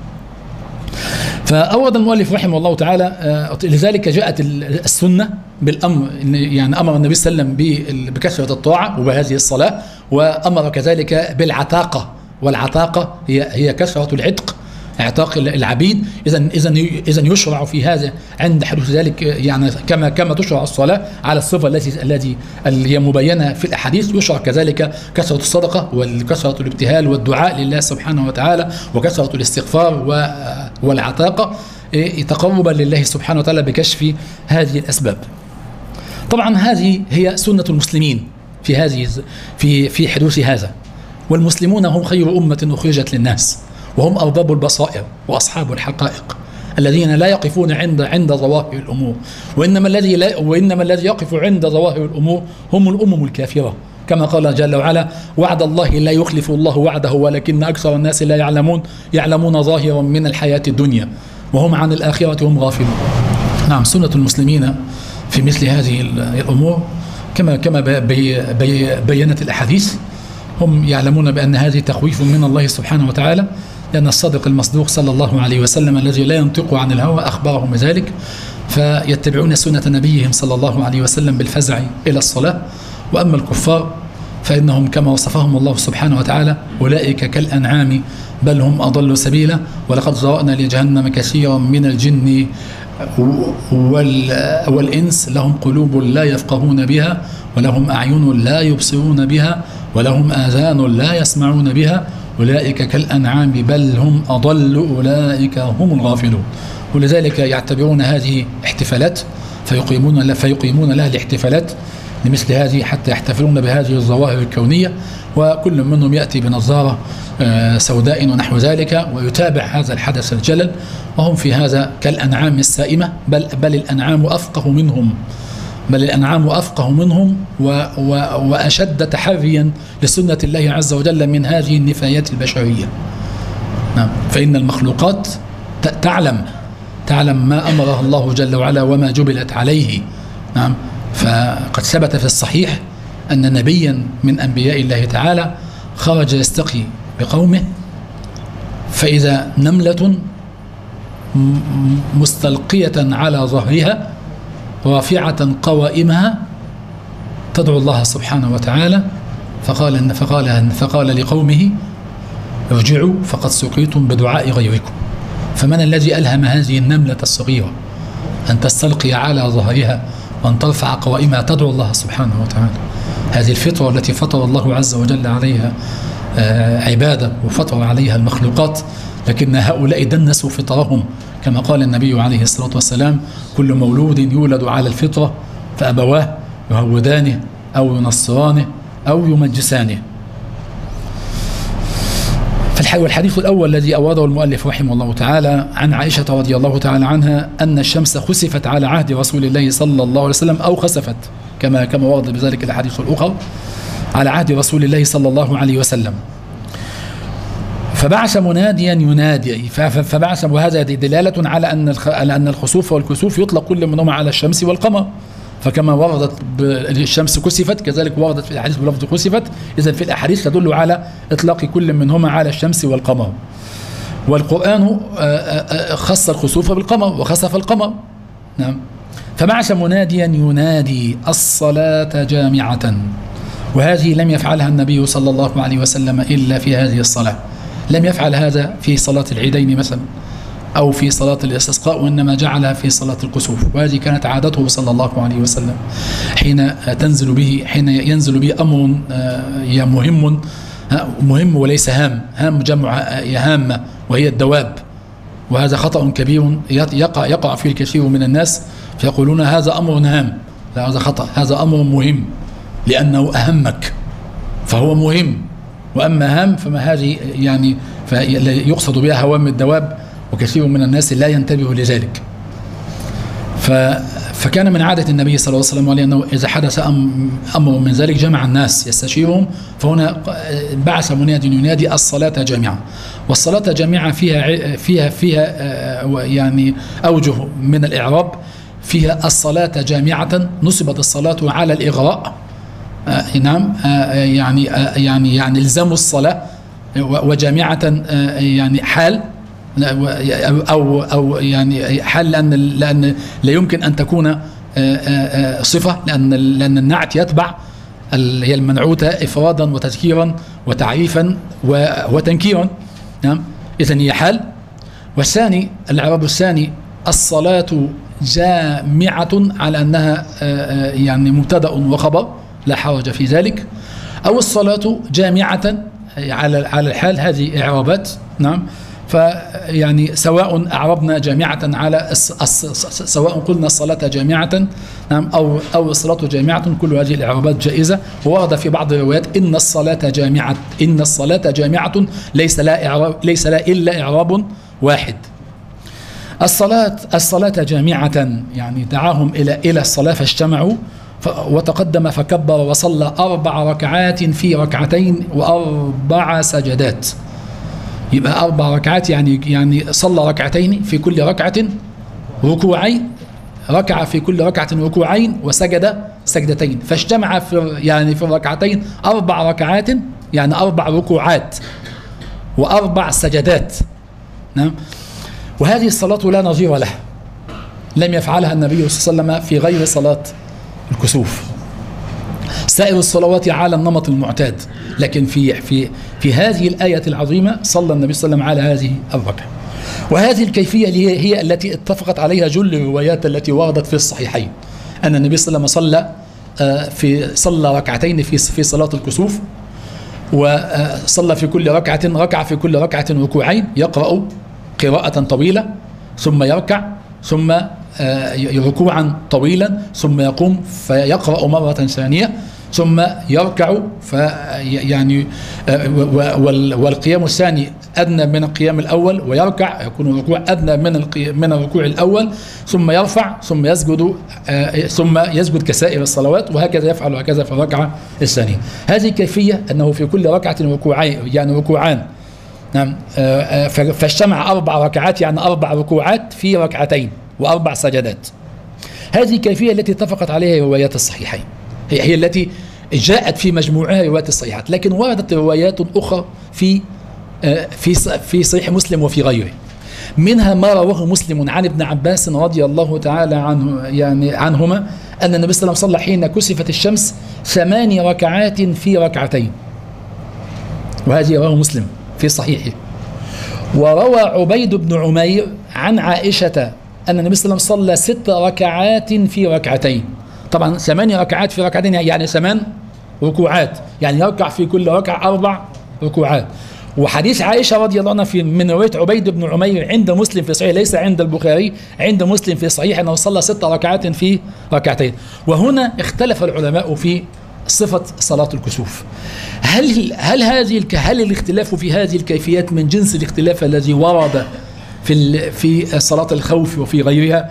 فأورد المؤلف رحمه الله تعالى لذلك جاءت السنة بالأمر، يعني أمر النبي صلى الله عليه وسلم بكثرة الطاعة وبهذه الصلاة، وأمر كذلك بالعتاقة، والعتاقة هي هي كثرة العتق، اعتاق العبيد. اذا اذا اذا يشرع في هذا عند حدوث ذلك، يعني كما كما تشرع الصلاه على الصفه التي التي اللي هي مبينه في الاحاديث، يشرع كذلك كثره الصدقه وكثره الابتهال والدعاء لله سبحانه وتعالى، وكثره الاستغفار والعتاقه تقربا لله سبحانه وتعالى بكشف هذه الاسباب. طبعا هذه هي سنه المسلمين في هذه في في حدوث هذا. والمسلمون هم خير امه اخرجت للناس، وهم أرباب البصائر وأصحاب الحقائق الذين لا يقفون عند عند ظواهر الأمور، وإنما الذي لا وإنما الذي يقف عند ظواهر الأمور هم الأمم الكافرة، كما قال جل وعلا: وعد الله لا يخلف الله وعده ولكن أكثر الناس لا يعلمون يعلمون ظاهرا من الحياة الدنيا وهم عن الآخرة هم غافلون. نعم، سنة المسلمين في مثل هذه الأمور كما كما بي بي بينت الأحاديث، هم يعلمون بأن هذه تخويف من الله سبحانه وتعالى، لأن الصادق المصدوق صلى الله عليه وسلم الذي لا ينطق عن الهوى أخبرهم بذلك، فيتبعون سنة نبيهم صلى الله عليه وسلم بالفزع إلى الصلاة. وأما الكفار فإنهم كما وصفهم الله سبحانه وتعالى: أولئك كالأنعام بل هم أضل سبيلا ولقد ذرأنا لجهنم كثيرا من الجن والإنس لهم قلوب لا يفقهون بها ولهم أعين لا يبصرون بها ولهم آذان لا يسمعون بها أولئك كالأنعام بل هم أضل أولئك هم الغافلون. ولذلك يعتبرون هذه احتفالات فيقيمون فيقيمون لها الاحتفالات لمثل هذه حتى يحتفلون بهذه الظواهر الكونية، وكل منهم يأتي بنظارة سوداء ونحو ذلك ويتابع هذا الحدث الجلل، وهم في هذا كالأنعام السائمة، بل, بل الأنعام أفقه منهم بل الأنعام أفقه منهم و و وأشد تحريا لسنة الله عز وجل من هذه النفايات البشرية. نعم. فإن المخلوقات تعلم تعلم ما أمرها الله جل وعلا وما جبلت عليه. نعم. فقد ثبت في الصحيح أن نبيا من أنبياء الله تعالى خرج يستقي بقومه، فإذا نملة مستلقية على ظهرها رافعة قوائمها تدعو الله سبحانه وتعالى، فقال فقال فقال لقومه ارجعوا فقد سقيتم بدعاء غيركم. فمن الذي ألهم هذه النملة الصغيرة أن تستلقي على ظهرها وأن ترفع قوائمها تدعو الله سبحانه وتعالى؟ هذه الفطرة التي فطر الله عز وجل عليها عبادة وفطر عليها المخلوقات، لكن هؤلاء دنسوا فطرهم كما قال النبي عليه الصلاة والسلام: كل مولود يولد على الفطرة فأبواه يهودانه أو ينصرانه أو يمجسانه. والحديث الأول الذي أورده المؤلف رحمه الله تعالى عن عائشة رضي الله تعالى عنها أن الشمس خسفت على عهد رسول الله صلى الله عليه وسلم، أو خسفت كما كما ورد بذلك الحديث الأخر، على عهد رسول الله صلى الله عليه وسلم. فبعث مناديا ينادي، فبعث، وهذا دلالة على أن على أن الخسوف والكسوف يطلق كل منهما على الشمس والقمر، فكما وردت الشمس كسفت كذلك وردت في الأحاديث بلفظ كسفت. إذن في الأحاديث تدل على إطلاق كل منهما على الشمس والقمر. والقرآن خص الخسوف بالقمر وخسف القمر. نعم. فبعث مناديا ينادي الصلاة جامعة، وهذه لم يفعلها النبي صلى الله عليه وسلم إلا في هذه الصلاة، لم يفعل هذا في صلاة العيدين مثلا أو في صلاة الاستسقاء، وإنما جعلها في صلاة الكسوف، وهذه كانت عادته صلى الله عليه وسلم حين تنزل به حين ينزل به أمر مهم مهم وليس هام، هام جمع هامة وهي الدواب، وهذا خطأ كبير يقع يقع فيه الكثير من الناس، فيقولون هذا أمر هام. لا، هذا خطأ، هذا أمر مهم لأنه أهمك فهو مهم، وأما هام فما هذه يعني يقصد بها هوام الدواب، وكثير من الناس لا ينتبه لذلك. فكان من عادة النبي صلى الله عليه وسلم أنه إذا حدث أمر من ذلك جمع الناس يستشيرهم، فهنا بعث مناد ينادي الصلاة جامعة. والصلاة جامعة فيها فيها فيها يعني أوجه من الإعراب. فيها الصلاة جامعة نصبت الصلاة على الإغراء، نعم، يعني يعني يعني الزموا الصلاة، وجامعة يعني حال أو أو يعني حال لأن لأن لا يمكن أن تكون صفة، لأن لأن النعت يتبع هي المنعوتة إفرادا وتذكيرا وتعريفا وتنكيرا. نعم. إذن هي حال. والثاني الإعراب الثاني الصلاة جامعة على أنها يعني مبتدأ وخبر لا حرج في ذلك، أو الصلاة جامعة على على الحال، هذه إعرابات. نعم. فيعني سواء أعربنا جامعة على سواء قلنا الصلاة جامعة، نعم، أو أو الصلاة جامعة، كل هذه الإعرابات جائزة. وورد في بعض الروايات إن الصلاة جامعة إن الصلاة جامعة ليس لا إعراب ليس لا إلا إعراب واحد. الصلاة الصلاة جامعة يعني دعاهم إلى إلى الصلاة فاجتمعوا، وتقدم فكبر وصلى أربع ركعات في ركعتين وأربع سجدات. يبقى أربع ركعات يعني يعني صلى ركعتين في كل ركعة ركوعين، ركع في كل ركعة ركوعين وسجد سجدتين، فاجتمع في يعني في الركعتين أربع ركعات يعني أربع ركوعات وأربع سجدات. نعم. وهذه الصلاة لا نظير لها، لم يفعلها النبي صلى الله عليه وسلم في غير صلاة الكسوف. سائر الصلوات على النمط المعتاد، لكن في في في هذه الآية العظيمة صلى النبي صلى الله عليه وسلم على هذه الركعة. وهذه الكيفية هي, هي التي اتفقت عليها جل الروايات التي وردت في الصحيحين، أن النبي صلى الله عليه وسلم صلى في صلى ركعتين في في صلاة الكسوف، وصلى في كل ركعة ركع في كل ركعة ركوعين، يقرأ قراءة طويلة ثم يركع ثم ركوعا طويلا ثم يقوم فيقرأ مرة ثانية ثم يركع في يعني والقيام الثاني أدنى من القيام الأول ويركع يكون الركوع أدنى من من الركوع الأول ثم يرفع ثم يسجد ثم يسجد كسائر الصلوات وهكذا يفعل وهكذا في الركعة الثانية. هذه كيفية أنه في كل ركعة ركوعين يعني ركوعان نعم فاجتمع أربع ركعات يعني أربع ركوعات في ركعتين وأربع سجدات. هذه الكيفية التي اتفقت عليها روايات الصحيحين هي هي التي جاءت في مجموعها روايات الصحيحات، لكن وردت روايات أخرى في في في صحيح مسلم وفي غيره. منها ما رواه مسلم عن ابن عباس رضي الله تعالى عنه يعني عنهما أن النبي صلى الله عليه وسلم حين كسفت الشمس ثماني ركعات في ركعتين، وهذه رواه مسلم في صحيحه. وروى عبيد بن عمير عن عائشة أن النبي صلى الله عليه وسلم صلى ست ركعات في ركعتين. طبعا ثماني ركعات في ركعتين يعني ثمان ركوعات، يعني يركع في كل ركعة أربع ركوعات. وحديث عائشة رضي الله عنها في من رواية عبيد بن عمير عند مسلم في صحيح ليس عند البخاري، عند مسلم في صحيح أنه صلى ست ركعات في ركعتين. وهنا اختلف العلماء في صفة صلاة الكسوف. هل هل هذه هل الاختلاف في هذه الكيفيات من جنس الاختلاف الذي ورد في في صلاة الخوف وفي غيرها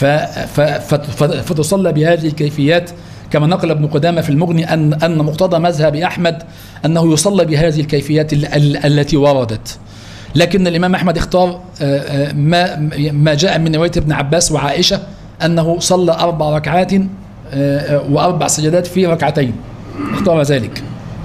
فتصلى بهذه الكيفيات كما نقل ابن قدامة في المغني أن أن مقتضى مذهب أحمد أنه يصلى بهذه الكيفيات التي وردت، لكن الإمام أحمد اختار ما ما جاء من رواية ابن عباس وعائشة أنه صلى أربع ركعات وأربع سجدات في ركعتين، اختار ذلك.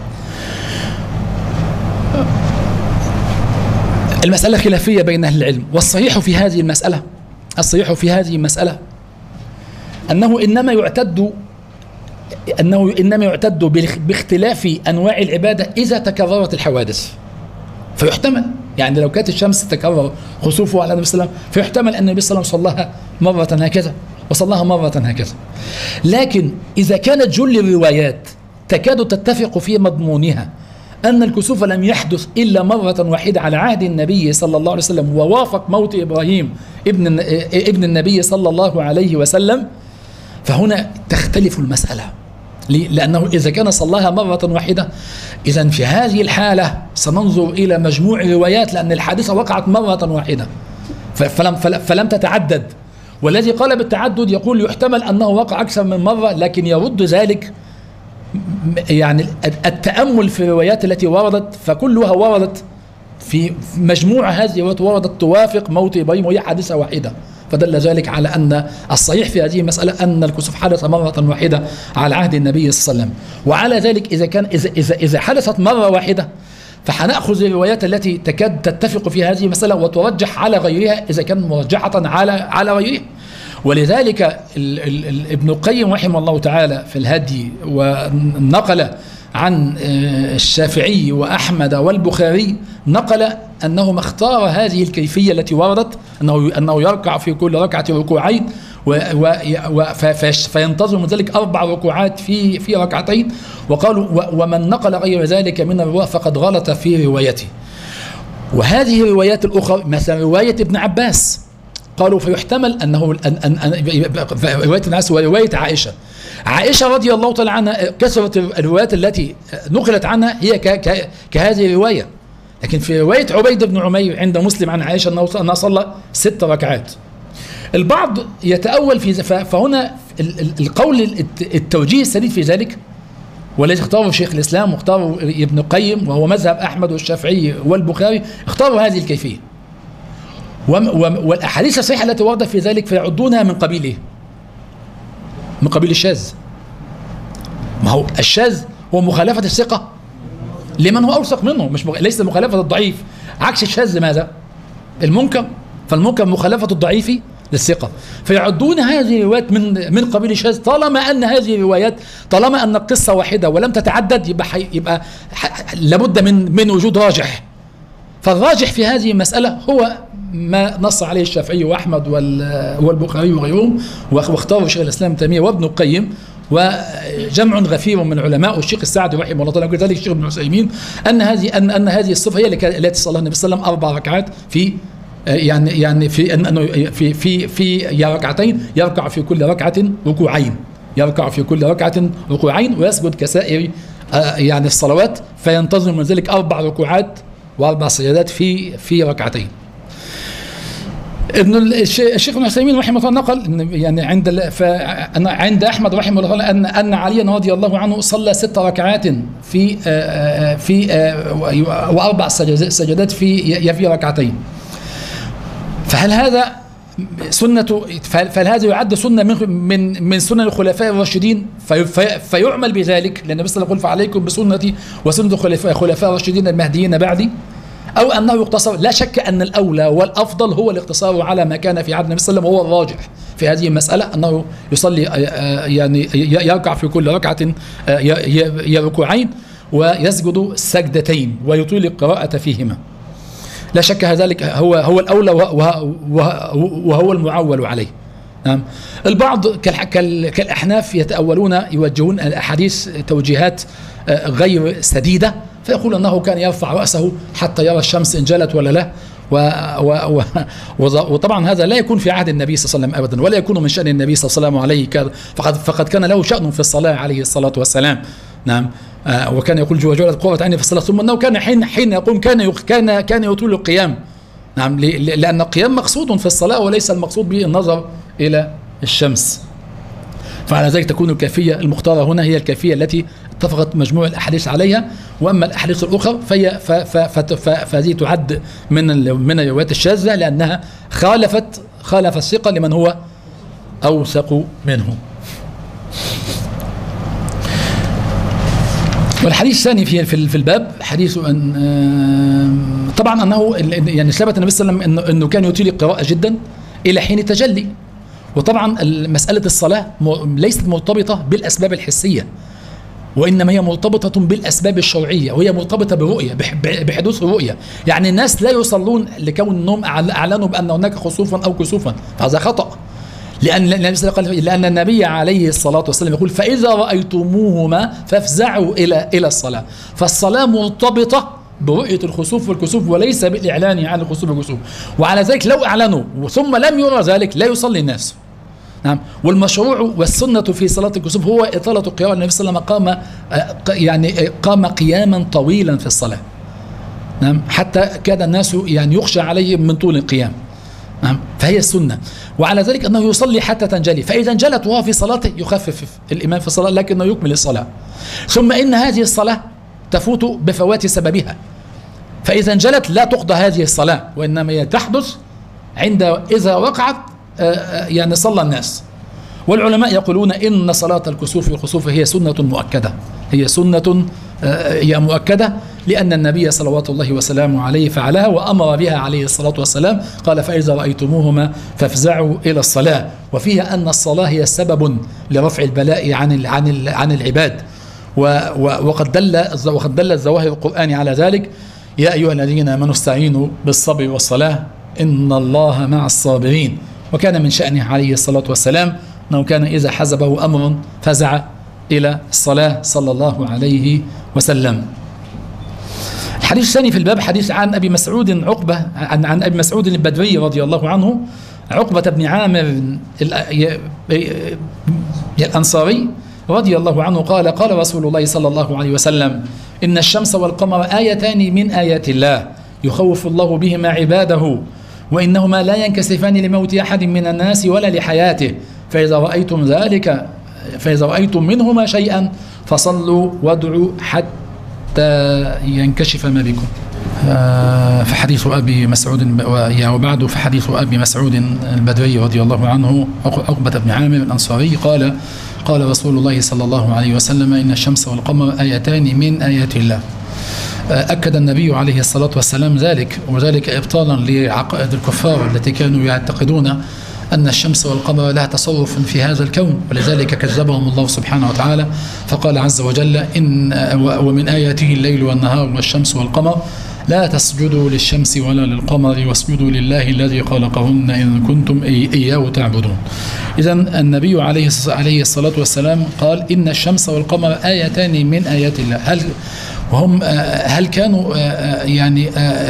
المسألة خلافية بين أهل العلم، والصحيح في هذه المسألة الصحيح في هذه المسألة أنه إنما يعتد أنه إنما يعتد باختلاف أنواع العبادة إذا تكررت الحوادث، فيحتمل يعني لو كانت الشمس تكرر خسوفها على النبي صلى الله عليه وسلم فيحتمل أن النبي صلى الله عليه وسلم صلاها مرة هكذا وصلاها مرة هكذا. لكن إذا كانت جل الروايات تكاد تتفق في مضمونها أن الكسوف لم يحدث إلا مرة واحدة على عهد النبي صلى الله عليه وسلم ووافق موت إبراهيم ابن ابن النبي صلى الله عليه وسلم، فهنا تختلف المسألة، لأنه إذا كان صلاها مرة واحدة إذن في هذه الحالة سننظر إلى مجموع روايات لأن الحادثة وقعت مرة واحدة فلم, فلم تتعدد. والذي قال بالتعدد يقول يحتمل أنه وقع أكثر من مرة، لكن يرد ذلك يعني التأمل في الروايات التي وردت فكلها وردت في مجموع هذه وردت توافق موت إبراهيم وهي حادثة واحدة، فدل ذلك على أن الصحيح في هذه المسألة أن الكسوف حدث مرة واحدة على عهد النبي صلى الله عليه وسلم. وعلى ذلك إذا كان إذا إذا إذا حدثت مرة واحدة فحنأخذ الروايات التي تكاد تتفق في هذه المسألة وترجح على غيرها إذا كان مرجحة على على غيرها. ولذلك ال ال ال ابن القيم رحمه الله تعالى في الهدي ونقل عن الشافعي وأحمد والبخاري نقل أنه اختار هذه الكيفية التي وردت أنه أنه يركع في كل ركعة ركوعين فينتظر من ذلك أربع ركوعات في في ركعتين. وقالوا ومن نقل غير ذلك من الرواة فقد غلط في روايته. وهذه الروايات الأخرى مثلا رواية ابن عباس قالوا فيحتمل أنه أن أن أن رواية الناس ورواية عائشة عائشة رضي الله تعالى عنها كثرت الروايات التي نقلت عنها هي كهذه الرواية، لكن في رواية عبيد بن عمير عند مسلم عن عائشة أنه صلى ست ركعات. البعض يتأول في فهنا القول التوجيه السديد في ذلك والذي اختاره شيخ الإسلام واختاره ابن القيم وهو مذهب أحمد والشافعي والبخاري اختاروا هذه الكيفية، والأحاديث الصحيحة التي وردت في ذلك فيعدونها من قبيل إيه؟ من قبيل الشاذ. ما هو الشاذ هو مخالفة الثقة لمن هو أوثق منه، مش مغ... ليس مخالفة الضعيف. عكس الشاذ ماذا؟ المنكر، فالمنكر مخالفة الضعيف للثقة، فيعدون هذه الروايات من من قبيل الشاذ طالما أن هذه الروايات طالما أن القصة واحدة ولم تتعدد يبقى حي... يبقى ح... لابد من من وجود راجح. فالراجح في هذه المسألة هو ما نص عليه الشافعي وأحمد والبخاري وغيرهم، واختاروا شيخ الإسلام ابن تيمية وابن القيم وجمع غفير من العلماء والشيخ السعدي رحمه الله تعالى وكذلك الشيخ ابن عثيمين أن هذه أن أن هذه الصفة هي التي صلى النبي صلى الله عليه وسلم أربع ركعات في يعني يعني في انه في في في ركعتين يركع في كل ركعه ركوعين، يركع في كل ركعه ركوعين ويسجد كسائر يعني الصلوات، فينتظم من ذلك اربع ركوعات واربع سجدات في في ركعتين. ابن الشيخ ابن عثيمين رحمه الله نقل ان يعني عند عند احمد رحمه الله ان ان عليا رضي الله عنه صلى ست ركعات في في واربع سجدات في في ركعتين. فهل هذا سنة فهل هذا يعد سنة من من من سنن الخلفاء الراشدين في في فيعمل بذلك؟ لأن النبي صلى الله عليه وسلم فعليكم بسنتي وسنة الخلفاء الخلفاء الراشدين المهديين بعدي، أو أنه يقتصر؟ لا شك أن الأولى والأفضل هو الاقتصار على ما كان في عهد النبي صلى الله عليه وسلم، هو الراجح في هذه المسألة أنه يصلي يعني يركع في كل ركعة ركوعين ويسجد سجدتين ويطيل القراءة فيهما. لا شك ذلك هو هو الأولى وهو المعول عليه. نعم. البعض كالأحناف يتأولون يوجهون الأحاديث توجيهات غير سديدة، فيقول أنه كان يرفع رأسه حتى يرى الشمس إن جلت ولا لا، و و و وطبعا هذا لا يكون في عهد النبي صلى الله عليه وسلم أبدا، ولا يكون من شأن النبي صلى الله عليه وسلم عليه، فقد فقد كان له شأن في الصلاة عليه الصلاة والسلام. نعم. آه وكان يقول وجعلت قرة عيني في الصلاة، ثم أنه كان حين حين يقوم كان كان كان يطول القيام. نعم. لأن القيام مقصود في الصلاة وليس المقصود به النظر إلى الشمس. فعلى ذلك تكون الكيفية المختارة هنا هي الكيفية التي اتفقت مجموع الأحاديث عليها، وأما الأحاديث الأخرى فهي فهذه تعد من من الروايات الشاذة لأنها خالفت خالف الثقة لمن هو أوثق منه. والحديث الثاني في في الباب حديث أن طبعا أنه يعني ثبت النبي صلى الله عليه وسلم إنه إنه كان يطيل القراءة جدا إلى حين تجلي. وطبعا مسألة الصلاة ليست مرتبطة بالأسباب الحسية، وإنما هي مرتبطة بالأسباب الشرعية، وهي مرتبطة بالرؤية، بحدوث الرؤية. يعني الناس لا يصلون لكون أنهم أعلنوا بأن هناك خسوفا أو كسوفا، فهذا خطأ. لأن لأن النبي عليه الصلاة والسلام يقول فإذا رأيتموهما فافزعوا إلى إلى الصلاة. فالصلاة مرتبطة برؤية الخسوف والكسوف وليس بالإعلان عن الخسوف والكسوف. وعلى ذلك لو أعلنوا ثم لم يرى ذلك لا يصلي الناس. نعم. والمشروع والسنة في صلاة الكسوف هو إطالة القيام. النبي صلى الله عليه وسلم قام يعني قام قياما طويلا في الصلاة. نعم. حتى كاد الناس يعني يخشى عليهم من طول القيام. نعم. فهي السنة. وعلى ذلك أنه يصلي حتى تنجلي، فإذا انجلت وهو في صلاته يخفف الإمام في الصلاة لكنه يكمل الصلاة. ثم إن هذه الصلاة تفوت بفوات سببها، فإذا انجلت لا تقضى هذه الصلاة، وإنما تحدث عند إذا وقعت يعني صلى الناس. والعلماء يقولون إن صلاة الكسوف والخسوف هي سنة مؤكدة، هي سنة هي مؤكدة لأن النبي صلوات الله وسلامه عليه فعلها وأمر بها عليه الصلاة والسلام. قال فإذا رأيتموهما فافزعوا إلى الصلاة، وفيها أن الصلاة هي سبب لرفع البلاء عن عن عن العباد. وقد دل وقد دل ظواهر القرآن على ذلك. يا أيها الذين آمنوا استعينوا بالصبر والصلاة إن الله مع الصابرين. وكان من شأنه عليه الصلاة والسلام أنه كان إذا حزبه أمر فزع إلى الصلاة صلى الله عليه وسلم. الحديث الثاني في الباب حديث عن أبي مسعود عقبة عن عن أبي مسعود البدري رضي الله عنه، عقبة بن عامر الأنصاري رضي الله عنه قال قال رسول الله صلى الله عليه وسلم إن الشمس والقمر آيتان من آيات الله يخوف الله بهما عباده، وإنهما لا ينكسفان لموت أحد من الناس ولا لحياته، فإذا رأيتم ذلك فإذا رأيتم منهما شيئا فصلوا وادعوا حتى ينكشف ما بكم. فحديث أبي مسعود وبعد فحديث أبي مسعود البدري رضي الله عنه عقبة بن عامر الأنصاري قال قال رسول الله صلى الله عليه وسلم إن الشمس والقمر آيتان من آيات الله. أكد النبي عليه الصلاة والسلام ذلك، وذلك إبطالا لعقائد الكفار التي كانوا يعتقدون أن الشمس والقمر لها تصرف في هذا الكون، ولذلك كذبهم الله سبحانه وتعالى فقال عز وجل إن ومن آياته الليل والنهار والشمس والقمر لا تسجدوا للشمس ولا للقمر واسجدوا لله الذي خلقهن إن كنتم إياه تعبدون. إذن النبي عليه عليه الصلاة والسلام قال إن الشمس والقمر آيتان من آيات الله. هل وهم هل كانوا يعني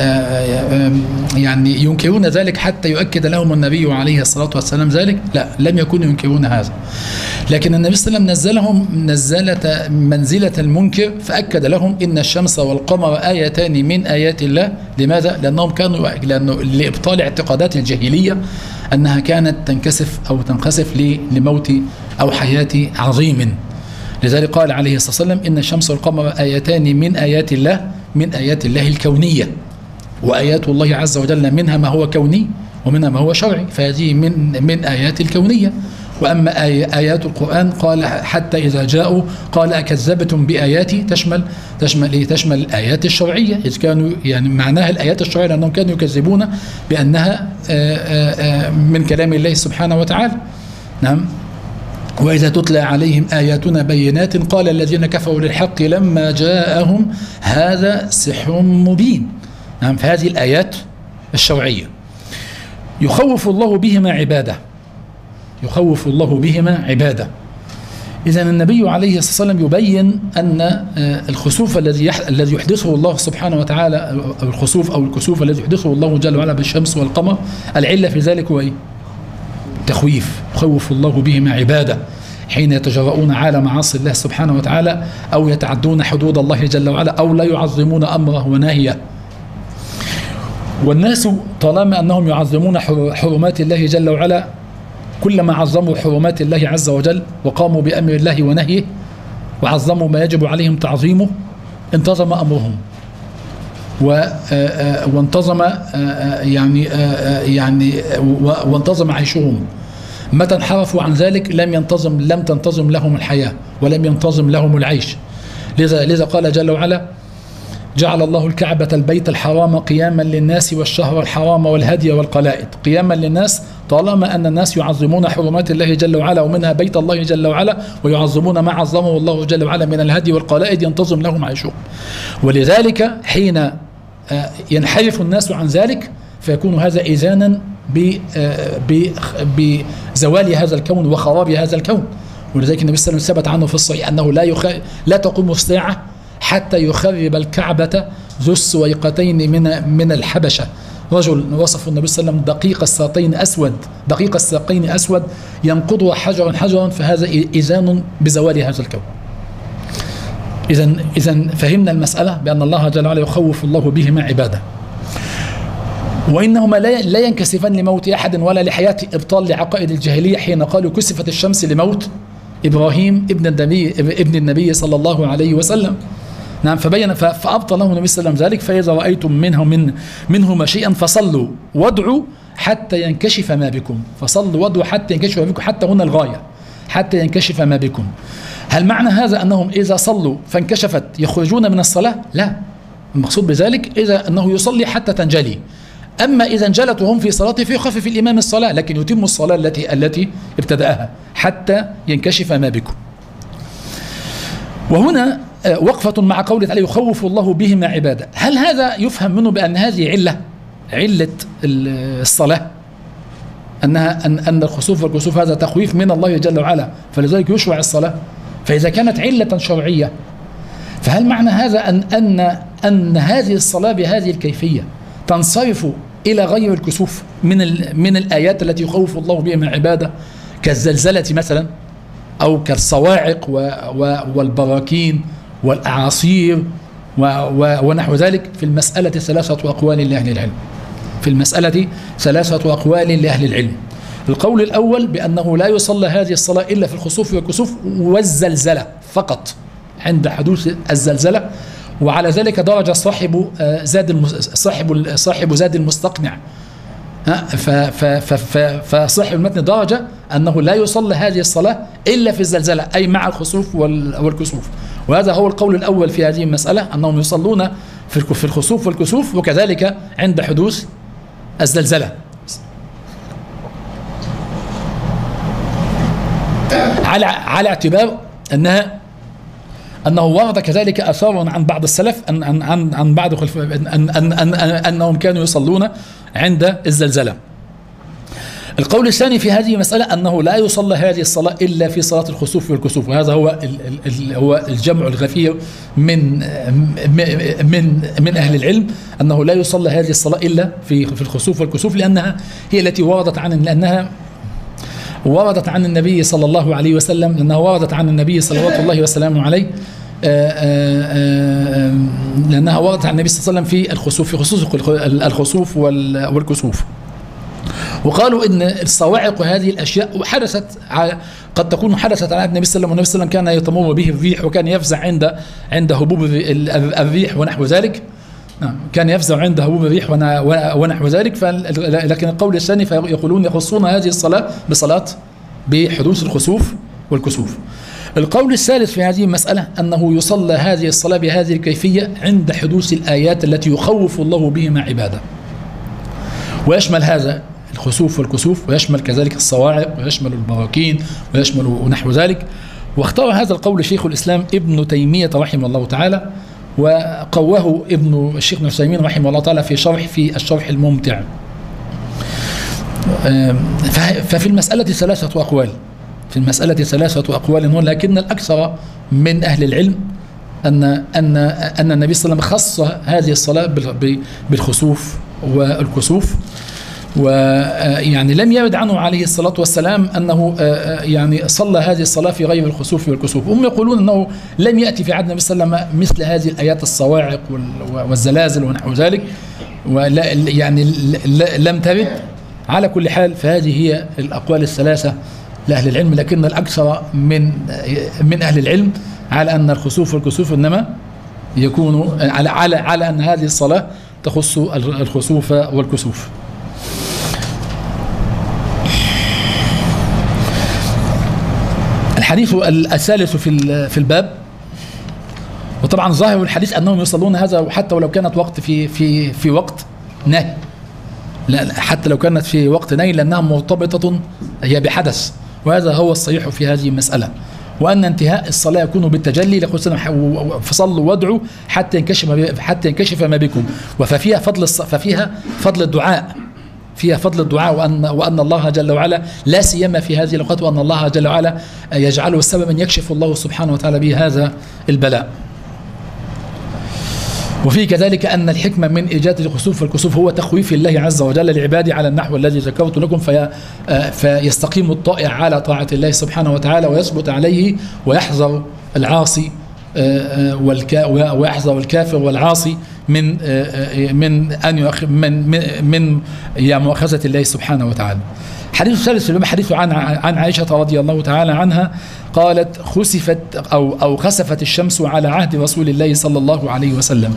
يعني ينكرون ذلك حتى يؤكد لهم النبي عليه الصلاة والسلام ذلك؟ لا، لم يكونوا ينكرون هذا، لكن النبي صلى الله عليه وسلم نزلهم نزلة منزلة المنكر، فأكد لهم إن الشمس والقمر آيتان من آيات الله. لماذا؟ لأنهم كانوا لأنه لإبطال اعتقادات الجاهلية أنها كانت تنكسف أو تنخسف لموت أو حياة عظيم. لذلك قال عليه الصلاة والسلام إن الشمس والقمر آيتان من آيات الله، من آيات الله الكونية، وآيات الله عز وجل منها ما هو كوني ومنها ما هو شرعي، فهذه من من آيات الكونية. وأما آيات القرآن قال حتى إذا جاءوا قال أكذبتم بآياتي، تشمل تشمل إيه؟ تشمل الآيات الشرعية، إذ كانوا يعني معناها الآيات الشرعية لأنهم كانوا يكذبون بأنها من كلام الله سبحانه وتعالى. نعم. وإذا تتلى عليهم آياتنا بينات قال الذين كفروا للحق لما جاءهم هذا سحر مبين. نعم. فهذه الآيات الشرعية يخوف الله بهما عباده، يخوف الله بهما عباده. إذا النبي عليه الصلاة والسلام يبين أن الخسوف الذي الذي يحدثه الله سبحانه وتعالى، أو الخسوف أو الكسوف الذي يحدثه الله جل وعلا بالشمس والقمر، العلة في ذلك هو إيه؟ تخويف. يخوف الله بهما عباده حين يتجرؤون على معاصي الله سبحانه وتعالى، أو يتعدون حدود الله جل وعلا، أو لا يعظمون أمره ونهيه. والناس طالما أنهم يعظمون حرمات الله جل وعلا، كلما عظموا حرمات الله عز وجل وقاموا بأمر الله ونهيه وعظموا ما يجب عليهم تعظيمه، انتظم أمرهم وانتظم يعني يعني وانتظم عيشهم. متى انحرفوا عن ذلك لم ينتظم لم تنتظم لهم الحياة ولم ينتظم لهم العيش. لذا لذا قال جل وعلا: جعل الله الكعبة البيت الحرام قياما للناس والشهر الحرام والهدي والقلائد. قياما للناس طالما أن الناس يعظمون حرمات الله جل وعلا ومنها بيت الله جل وعلا، ويعظمون ما عظمه الله جل وعلا من الهدي والقلائد، ينتظم لهم عيشهم. ولذلك حين ينحرف الناس عن ذلك فيكون هذا إذانا بزوال هذا الكون وخراب هذا الكون. ولذلك النبي صلى الله عليه وسلم ثبت عنه في الصحيح أنه لا يخ... لا تقوم الساعة حتى يخرب الكعبة ذو السويقتين من من الحبشة. رجل وصف النبي صلى الله عليه وسلم دقيق الساقين أسود، دقيق الساقين أسود ينقضها حجرا حجرا، فهذا إذان بزوال هذا الكون. إذا إذا فهمنا المسألة بأن الله جل وعلا يخوف الله بهما عباده، وإنهما لا لا ينكسفان لموت أحد ولا لحياة إبطال لعقائد الجاهلية حين قالوا كسفت الشمس لموت إبراهيم ابن النبي ابن النبي صلى الله عليه وسلم. نعم. فبين فأبطل له النبي صلى الله عليه وسلم ذلك: فإذا رأيتم منه من منهما شيئا فصلوا وادعوا حتى ينكشف ما بكم. فصلوا وادعوا حتى ينكشف ما بكم، حتى هنا الغاية، حتى ينكشف ما بكم. هل معنى هذا أنهم إذا صلوا فانكشفت يخرجون من الصلاة؟ لا، المقصود بذلك إذا أنه يصلي حتى تنجلي. أما إذا انجلت وهم في صلاته فيخفف الإمام الصلاة، لكن يتم الصلاة التي التي ابتدأها حتى ينكشف ما بكم. وهنا وقفة مع قوله تعالى: يخوف الله بهما عباده. هل هذا يفهم منه بأن هذه علة علة الصلاة، أنها أن أن الخسوف والكسوف هذا تخويف من الله جل وعلا، فلذلك يشرع الصلاة؟ فإذا كانت علة شرعية، فهل معنى هذا أن أن أن هذه الصلاة بهذه الكيفية تنصرف إلى غير الكسوف من من الآيات التي يخوف الله بها عباده، كالزلزلة مثلا، أو كالصواعق والبراكين والأعاصير ونحو ذلك؟ في المسألة ثلاثة أقوال لأهل العلم. في المسألة ثلاثة أقوال لأهل العلم. القول الأول بأنه لا يصلى هذه الصلاة إلا في الخسوف والكسوف والزلزلة فقط، عند حدوث الزلزلة. وعلى ذلك درجة صاحب زاد صاحب صاحب زاد المستقنع، فصاحب المتن درجة أنه لا يصلى هذه الصلاة إلا في الزلزلة، أي مع الخسوف والكسوف. وهذا هو القول الأول في هذه المسألة، أنهم يصلون في الخسوف والكسوف، وكذلك عند حدوث الزلزلة. على على اعتبار أنها أنه ورد كذلك آثار عن بعض السلف أن عن عن عن بعض أن أن أن أنهم كانوا يصلون عند الزلزلة. القول الثاني في هذه المسألة أنه لا يصلى هذه الصلاة إلا في صلاة الخسوف والكسوف، وهذا هو ال ال هو الجمع الغفير من من من أهل العلم، أنه لا يصلى هذه الصلاة إلا في في الخسوف والكسوف، لأنها هي التي وردت عن لأنها وردت عن النبي صلى الله عليه وسلم، لأنها وردت عن النبي صلوات الله وسلامه عليه، آآ آآ لأنها وردت عن النبي صلى الله عليه وسلم في الخسوف في خصوص الخسوف والكسوف. وقالوا ان الصواعق وهذه الاشياء حدثت قد تكون حدثت على النبي صلى الله عليه وسلم، كان يتمر به الريح وكان يفزع عند عند هبوب الريح ونحو ذلك، كان يفزع عند هبوب الريح ونحو ذلك. لكن القول الثاني فيقولون يخصون هذه الصلاة بصلاة بحدوث الخسوف والكسوف. القول الثالث في هذه المسألة أنه يصلى هذه الصلاة بهذه الكيفية عند حدوث الآيات التي يخوف الله بهما عباده، ويشمل هذا الخسوف والكسوف، ويشمل كذلك الصواعق، ويشمل البراكين، ويشمل نحو ذلك. واختار هذا القول شيخ الإسلام ابن تيمية رحمه الله تعالى، وقواه ابن الشيخ ابن عثيمين رحمه الله تعالى في شرح في الشرح الممتع. ففي المسألة ثلاثة أقوال في المسألة ثلاثة أقوال ولكن الأكثر من أهل العلم أن أن أن النبي صلى الله عليه وسلم خص هذه الصلاة بالخسوف والكسوف، ويعني لم يرد عنه عليه الصلاة والسلام أنه يعني صلى هذه الصلاة في غير الخسوف والكسوف. هم يقولون أنه لم يأتي في عهد النبي صلى الله عليه وسلم مثل هذه الآيات الصواعق والزلازل ونحو ذلك، ولا يعني لم ترد. على كل حال فهذه هي الأقوال الثلاثة لأهل العلم، لكن الأكثر من من أهل العلم على أن الخسوف والكسوف إنما يكون على على على أن هذه الصلاة تخص الخسوف والكسوف. الحديث الثالث في في الباب، وطبعا ظاهر الحديث أنهم يصلون هذا حتى ولو كانت وقت في في في وقت نهي، لا حتى لو كانت في وقت نهي لأنها مرتبطة هي بحدث، وهذا هو الصحيح في هذه المسألة. وأن انتهاء الصلاة يكون بالتجلي، لقول صلى الله عليه وسلم فصلوا وادعوا حتى ينكشف حتى ينكشف ما بكم، وففيها فضل ففيها فضل الدعاء فيها فضل الدعاء وأن وأن الله جل وعلا لا سيما في هذه الأوقات، وأن الله جل وعلا يجعله سببا يكشف الله سبحانه وتعالى به هذا البلاء. وفي كذلك أن الحكمة من إيجاد الخسوف والكسوف هو تخويف الله عز وجل لعباده على النحو الذي ذكرت لكم، في فيستقيم الطائع على طاعة الله سبحانه وتعالى ويثبت عليه، ويحذر العاصي ويحذر الكافر والعاصي من من أن من من من مؤاخذة الله سبحانه وتعالى. حديث الثالث في حديث عن عن عائشة رضي الله تعالى عنها قالت: خسفت أو أو خسفت الشمس على عهد رسول الله صلى الله عليه وسلم،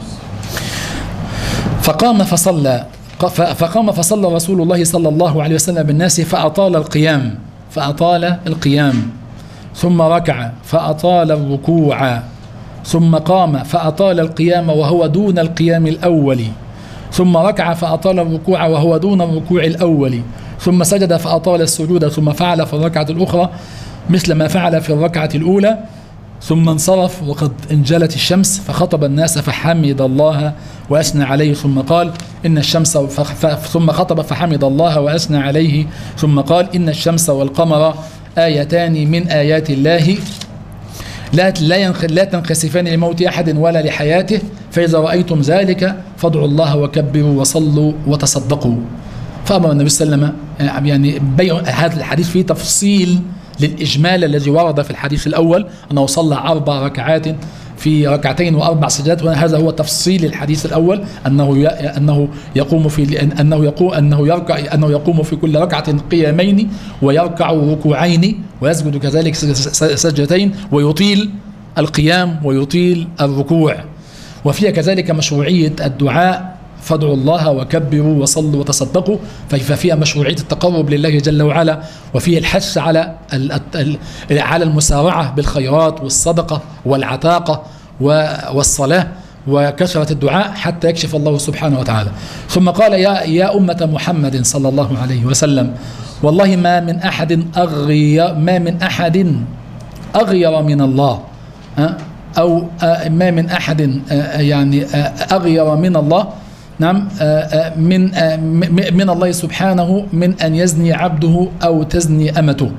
فقام فصلى فقام فصلى رسول الله صلى الله عليه وسلم بالناس فأطال القيام فأطال القيام ثم ركع فأطال الركوع ثم قام فأطال القيام وهو دون القيام الأول ثم ركع فأطال الركوع وهو دون الركوع الأول ثم سجد فأطال السجود ثم فعل في الركعة الأخرى مثل ما فعل في الركعة الأولى ثم انصرف وقد انجلت الشمس فخطب الناس فحمد الله وأثنى عليه ثم قال إن الشمس ثم خطب فحمد الله وأثنى عليه ثم قال إن الشمس والقمر آيتان من آيات الله لا لا تنخسفان لموت أحد ولا لحياته، فإذا رأيتم ذلك فادعوا الله وكبروا وصلوا وتصدقوا. فأمر النبي صلى الله عليه وسلم يعني بيع هذا الحديث فيه تفصيل للإجمال الذي ورد في الحديث الأول أنه صلى أربع ركعات في ركعتين وأربع سجدات، وهذا هو تفصيل الحديث الأول أنه أنه يقوم في أنه يقوم أنه يركع أنه يقوم في كل ركعة قيامين ويركع ركوعين ويسجد كذلك سجدتين ويطيل القيام ويطيل الركوع. وفيها كذلك مشروعية الدعاء فادعوا الله وكبروا وصلوا وتصدقوا، ففيها مشروعية التقرب لله جل وعلا، وفيه الحث على على المسارعة بالخيرات والصدقة والعتاقة والصلاة وكثرة الدعاء حتى يكشف الله سبحانه وتعالى. ثم قال: يا يا أمة محمد صلى الله عليه وسلم، والله ما من أحد أغير ما من أحد أغير من الله أو ما من أحد يعني أغير من الله نعم من من الله سبحانه من أن يزني عبده أو تزني أمته.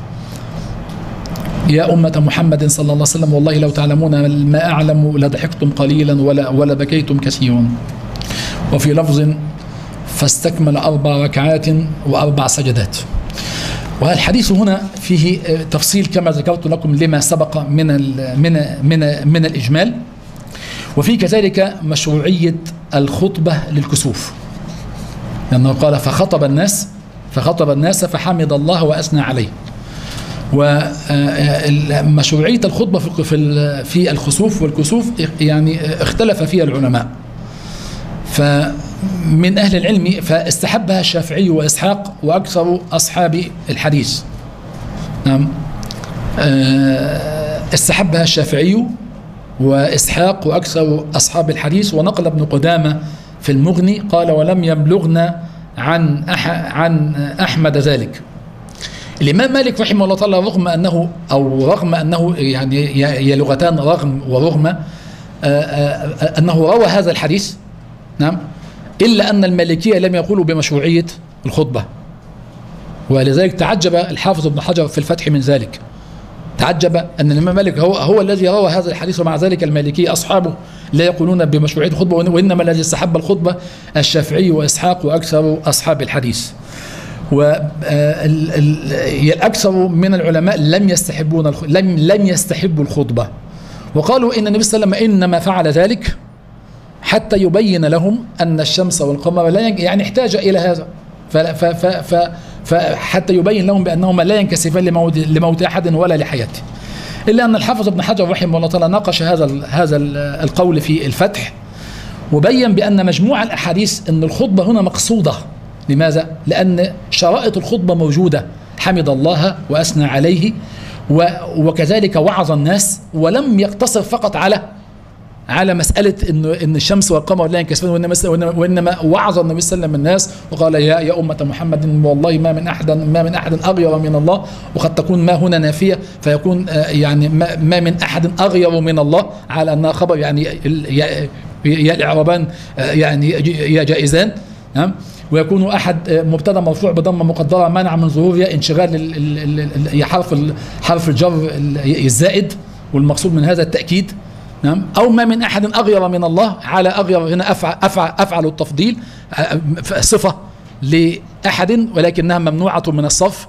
يا أمة محمد صلى الله عليه وسلم والله لو تعلمون ما أعلم لضحكتم قليلا ولا ولا بكيتم كثيرا. وفي لفظ فاستكمل أربع ركعات وأربع سجدات. والحديث هنا فيه تفصيل كما ذكرت لكم لما سبق من من من من الإجمال، وفي كذلك مشروعية الخطبة للكسوف، لأنه قال فخطب الناس فخطب الناس فحمد الله وأثنى عليه. ومشروعية الخطبة في في الخسوف والكسوف يعني اختلف فيها العلماء، فمن أهل العلم فاستحبها الشافعي وإسحاق وأكثر أصحاب الحديث. نعم استحبها الشافعي وإسحاق وأكثر أصحاب الحديث، ونقل ابن قدامة في المغني قال ولم يبلغنا عن أح عن أحمد ذلك. الإمام مالك رحمه الله تعالى رغم أنه أو رغم أنه يعني هي لغتان رغم ورغم أنه روى هذا الحديث، نعم، إلا أن المالكية لم يقولوا بمشروعية الخطبة، ولذلك تعجب الحافظ ابن حجر في الفتح من ذلك. تعجب أن الإمام مالك هو هو الذي روى هذا الحديث، ومع ذلك المالكية أصحابه لا يقولون بمشروعية الخطبة، وإنما الذي استحب الخطبة الشافعي وإسحاق وأكثر أصحاب الحديث. والأكثر من العلماء لم يستحبون لم لم يستحبوا الخطبة، وقالوا إن النبي صلى الله عليه وسلم إنما فعل ذلك حتى يبين لهم أن الشمس والقمر لا يعني احتاج إلى هذا، فحتى يبين لهم بأنهما لا ينكسفان لموت, لموت أحد ولا لحياته. إلا أن الحافظ ابن حجر رحمه الله تعالى ناقش هذا هذا القول في الفتح، وبين بأن مجموع الأحاديث أن الخطبة هنا مقصودة. لماذا؟ لأن شرائط الخطبة موجودة، حمد الله وأثنى عليه وكذلك وعظ الناس، ولم يقتصر فقط على على مسألة إنه إن الشمس والقمر لا ينكسفان، وإنما وإنما وعظ النبي صلى الله عليه وسلم الناس وقال يا يا أمة محمد والله ما من أحد ما من أحد أغير من الله، وقد تكون ما هنا نافية فيكون يعني ما, ما من أحد أغير من الله على أنها خبر، يعني يا الإعرابان يعني يا جائزان، نعم، ويكون أحد مبتدا مرفوع بضمة مقدرة منع من ظهورها انشغال حرف حرف الجر الزائد، والمقصود من هذا التأكيد، نعم، أو ما من أحد أغير من الله، على أغير هنا أفعل, أفعل, أفعل التفضيل صفة لأحد ولكنها ممنوعة من الصرف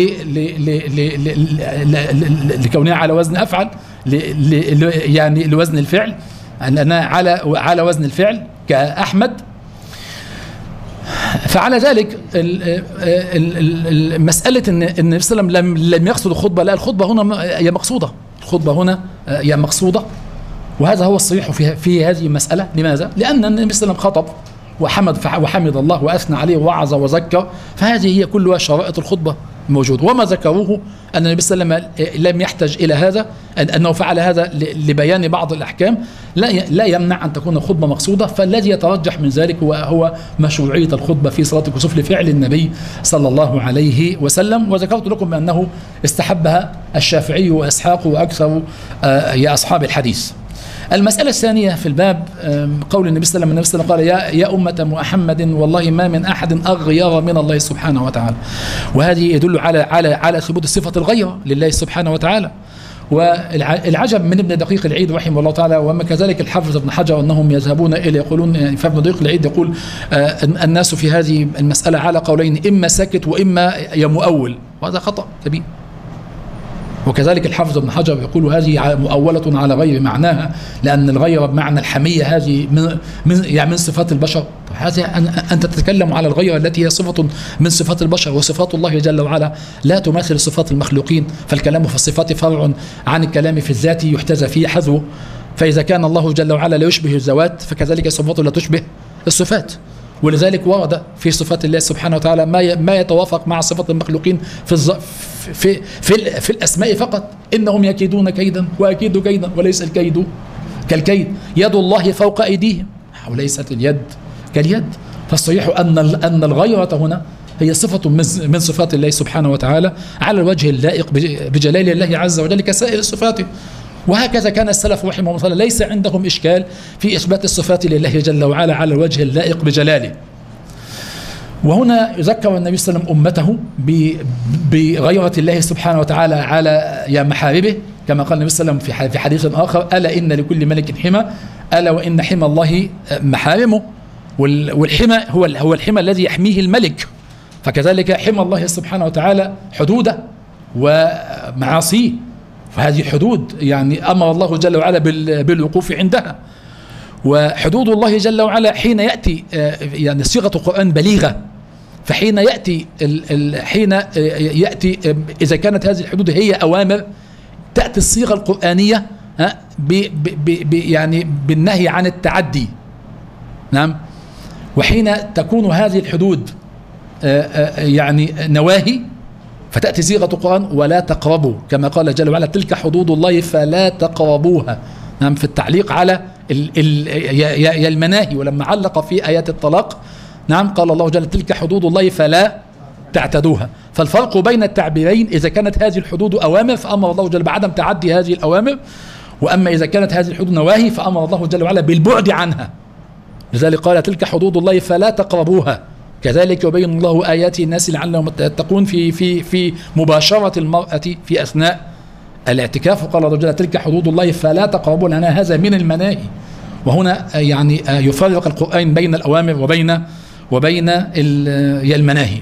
لكونها على وزن أفعل، يعني لوزن الفعل، لأنها على على وزن الفعل كأحمد. فعلى ذلك مسألة أن النبي صلى الله عليه وسلم لم يقصد الخطبة، لا، الخطبة هنا هي مقصودة، الخطبة هنا هي مقصودة، وهذا هو الصحيح في في هذه المسألة. لماذا؟ لأن النبي صلى الله عليه وسلم خطب وحمد وحمد الله وأثنى عليه ووعظ وذكر، فهذه هي كلها شرائط الخطبة موجود. وما ذكروه أن النبي صلى الله عليه وسلم لم يحتج إلى هذا، أنه فعل هذا لبيان بعض الأحكام، لا لا يمنع أن تكون الخطبة مقصودة. فالذي يترجح من ذلك هو مشروعية الخطبة في صلاة الكسوف لفعل النبي صلى الله عليه وسلم. وذكرت لكم بأنه استحبها الشافعي وإسحاق وأكثر يا أصحاب الحديث. المسألة الثانية في الباب قول النبي صلى الله عليه وسلم قال يا يا أمة محمد والله ما من أحد أغير من الله سبحانه وتعالى، وهذه يدل على على على ثبوت صفة الغيرة لله سبحانه وتعالى. والعجب من ابن دقيق العيد رحمه الله تعالى، وما كذلك الحافظ ابن حجر، أنهم يذهبون إلى يقولون يعني فابن دقيق العيد يقول الناس في هذه المسألة على قولين، إما ساكت وإما يمؤول، وهذا خطأ كبير. وكذلك الحافظ ابن حجر يقول هذه مؤولة على غير معناها، لأن الغيرة بمعنى الحمية هذه من من يعني من صفات البشر. هذا أنت تتكلم على الغيرة التي هي صفة من صفات البشر، وصفات الله جل وعلا لا تماثل صفات المخلوقين، فالكلام في الصفات فرع عن الكلام في الذات يحتذى فيه حذوه. فإذا كان الله جل وعلا لا يشبه الذوات، فكذلك صفاته لا تشبه الصفات. ولذلك ورد في صفات الله سبحانه وتعالى ما ما يتوافق مع صفات المخلوقين في الز... في في في الأسماء فقط. إنهم يكيدون كيدا وأكيد كيدا وليس الكيد كالكيد، يد الله فوق أيديهم وليست اليد كاليد. فالصحيح أن أن الغيرة هنا هي صفة من صفات الله سبحانه وتعالى على الوجه اللائق بجلال الله عز وجل كسائر صفاته. وهكذا كان السلف رحمهم الله ليس عندهم إشكال في إثبات الصفات لله جل وعلا على الوجه اللائق بجلاله. وهنا يذكر النبي صلى الله عليه وسلم أمته بغيرة الله سبحانه وتعالى على يا محاربه، كما قال النبي صلى الله عليه وسلم في حديث آخر: ألا إن لكل ملك حمى، ألا وإن حمى الله محارمه. والحمى هو هو الحمى الذي يحميه الملك، فكذلك حمى الله سبحانه وتعالى حدوده ومعاصيه، فهذه حدود يعني أمر الله جل وعلا بالوقوف عندها. وحدود الله جل وعلا حين يأتي يعني صيغة القرآن بليغة، فحين يأتي حين يأتي إذا كانت هذه الحدود هي أوامر، تأتي الصيغة القرآنية ب ب يعني بالنهي عن التعدي. نعم. وحين تكون هذه الحدود يعني نواهي، فتأتي صيغة القرآن: ولا تقربوا، كما قال جل وعلا: تلك حدود الله فلا تقربوها. نعم. في التعليق على ال ال يا المناهي، ولما علق في آيات الطلاق، نعم، قال الله جل: تلك حدود الله فلا تعتدوها. فالفرق بين التعبيرين: إذا كانت هذه الحدود أوامر فأمر الله جل بعدم تعدي هذه الأوامر، وأما إذا كانت هذه الحدود نواهي فأمر الله جل وعلا بالبعد عنها. لذلك قال: تلك حدود الله فلا تقربوها، كذلك يبين الله آياته الناس لعلهم يتقون في في في مباشرة المرأة في أثناء الاعتكاف. وقال الله جل: تلك حدود الله فلا تقربوا، لأن هذا من المناهي. وهنا يعني يفرق القرآن بين الأوامر وبين وبين المناهي.